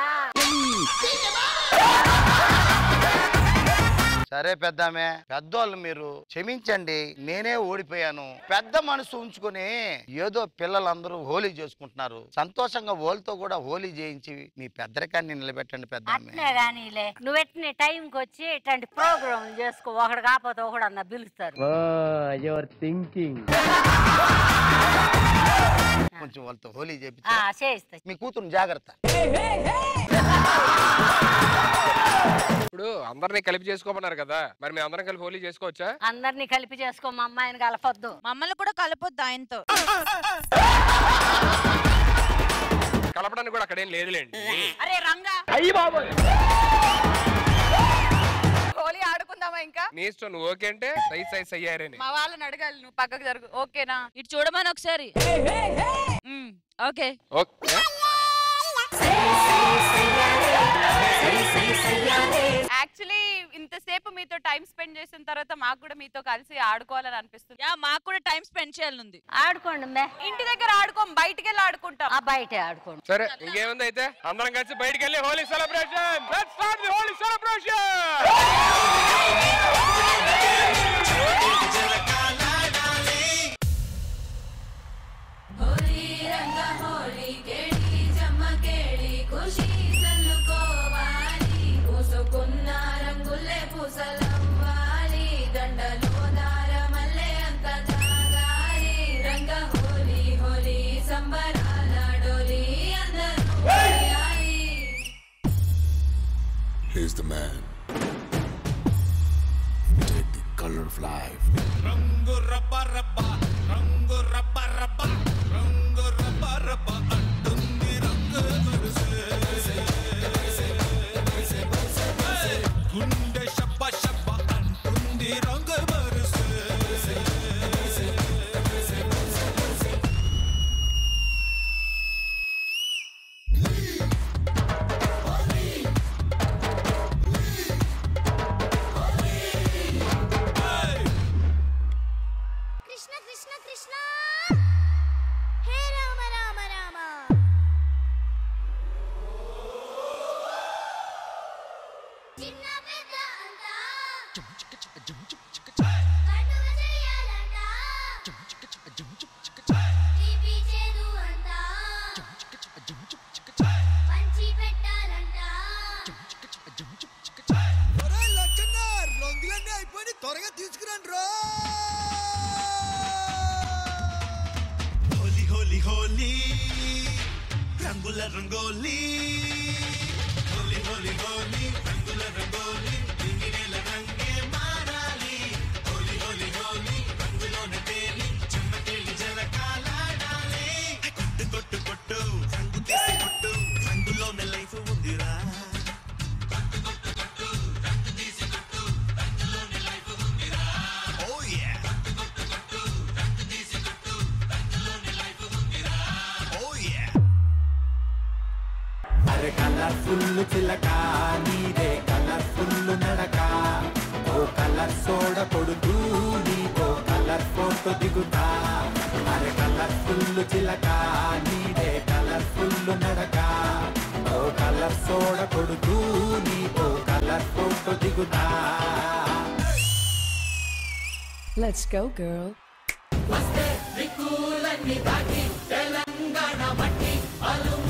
సరే పెద్దమే, పెద్దోళ్ళు మీరు క్షమించండి, నేనే ఓడిపోయాను. పెద్ద మనసు ఉంచుకుని ఏదో పిల్లలందరూ హోలీ చేసుకుంటున్నారు, సంతోషంగా వాళ్ళతో కూడా హోలీ చేయించి మీ పెద్దరికాన్ని నిలబెట్టండి పెద్దమ్మే. గానీలే నువ్వు ఎట్టిన టైంకి వచ్చి ఇట్లాంటి ప్రోగ్రామ్ చేసుకో, ఒకడు కాకపోతే ఒకడు అన్న పిలుస్తారు. కొంచెం వాళ్ళతో హోలీ చేపిస్తా. మీ కూతురు జాగ్రత్త. ఇప్పుడు అందరినీ కలిపి చేసుకోమన్నారు కదా, మరి మేము అందరం కలిపి హోలీ చేసుకోవచ్చా? అందరినీ కలిపి చేసుకో, మా అమ్మాయిని కలపొద్దు. మమ్మల్ని కూడా కలపొద్దు ఆయనతో. కలపడానికి కూడా అక్కడేం లేదులేండి. అరే రంగా, అయ్యి బాబోయ్, హోలీ ఆడుకుందామా? ఇంకా నీ ఇష్టం, నువ్వు ఓకే అంటే సై సై సయ్యారని. మా వాళ్ళని అడగాలి, నువ్వు పక్కకు జరుగు. ఓకేనా? ఇటు చూడమని ఒకసారి. Okay okay. యాక్చువల్లీ ఇంతసేపు మీతో టైం స్పెండ్ చేసిన తర్వాత మాకు కూడా మీతో కలిసి ఆడుకోవాలని అనిపిస్తుంది. యా, మాకు కూడా టైం స్పెండ్ చేయాలనుంది. ఆడుకోండి, ఇంటి దగ్గర ఆడుకోం, బయటికి వెళ్ళి ఆడుకుంటాం. బయటే ఆడుకోండి. సరే, ఇంకేముంది అయితే అందరం కలిసి బయటికి వెళ్ళి Holi celebration. Let's start the Holi celebration. He's the man. Take the color of life. Rango rabba rabba, rango rabba rabba, rango rabba rabba, antundi rango varse. Gunde shabba shabba, antundi rango varse. త్వరగా తీసుకురండి రా. హోలీ హోలీ హోలీ రంగుల రంగోలీ, హోలీ హోలీ హోలీ రంగుల రంగోలీ, దిగినేల రంగే మారాలి. హోలీ హోలీ హోలీ రంగులోనే తేలి చెమ్మకెళ్ళి జలకాలాడాలి. కొట్టు కొట్టు కొట్టు రంగు తీసి కొట్టు, రంగులోనే లైఫ్ ఉందిరా. కొట్టు కొట్టు కొట్టు రంగు తీసి కొట్టు, రంగులోనే లైఫ్ ఉందిరా. ఓ అరే కలర్ఫుల్ చిలక నీదే కలర్ఫుల్ నడక ఓ కలర్ సోడ కొడుతూ నీతో కలర్ ఫోటో దిగుతా అరే కలర్ఫుల్ చిలక నీదే కలర్ఫుల్ నడక ఓ కలర్ సోడ కొడుతూ నీతో కలర్ ఫోటో దిగుతా. Let's go, girl. వస్తే దిక్కులన్నీ దాటి తెలంగాణ మట్టి అలు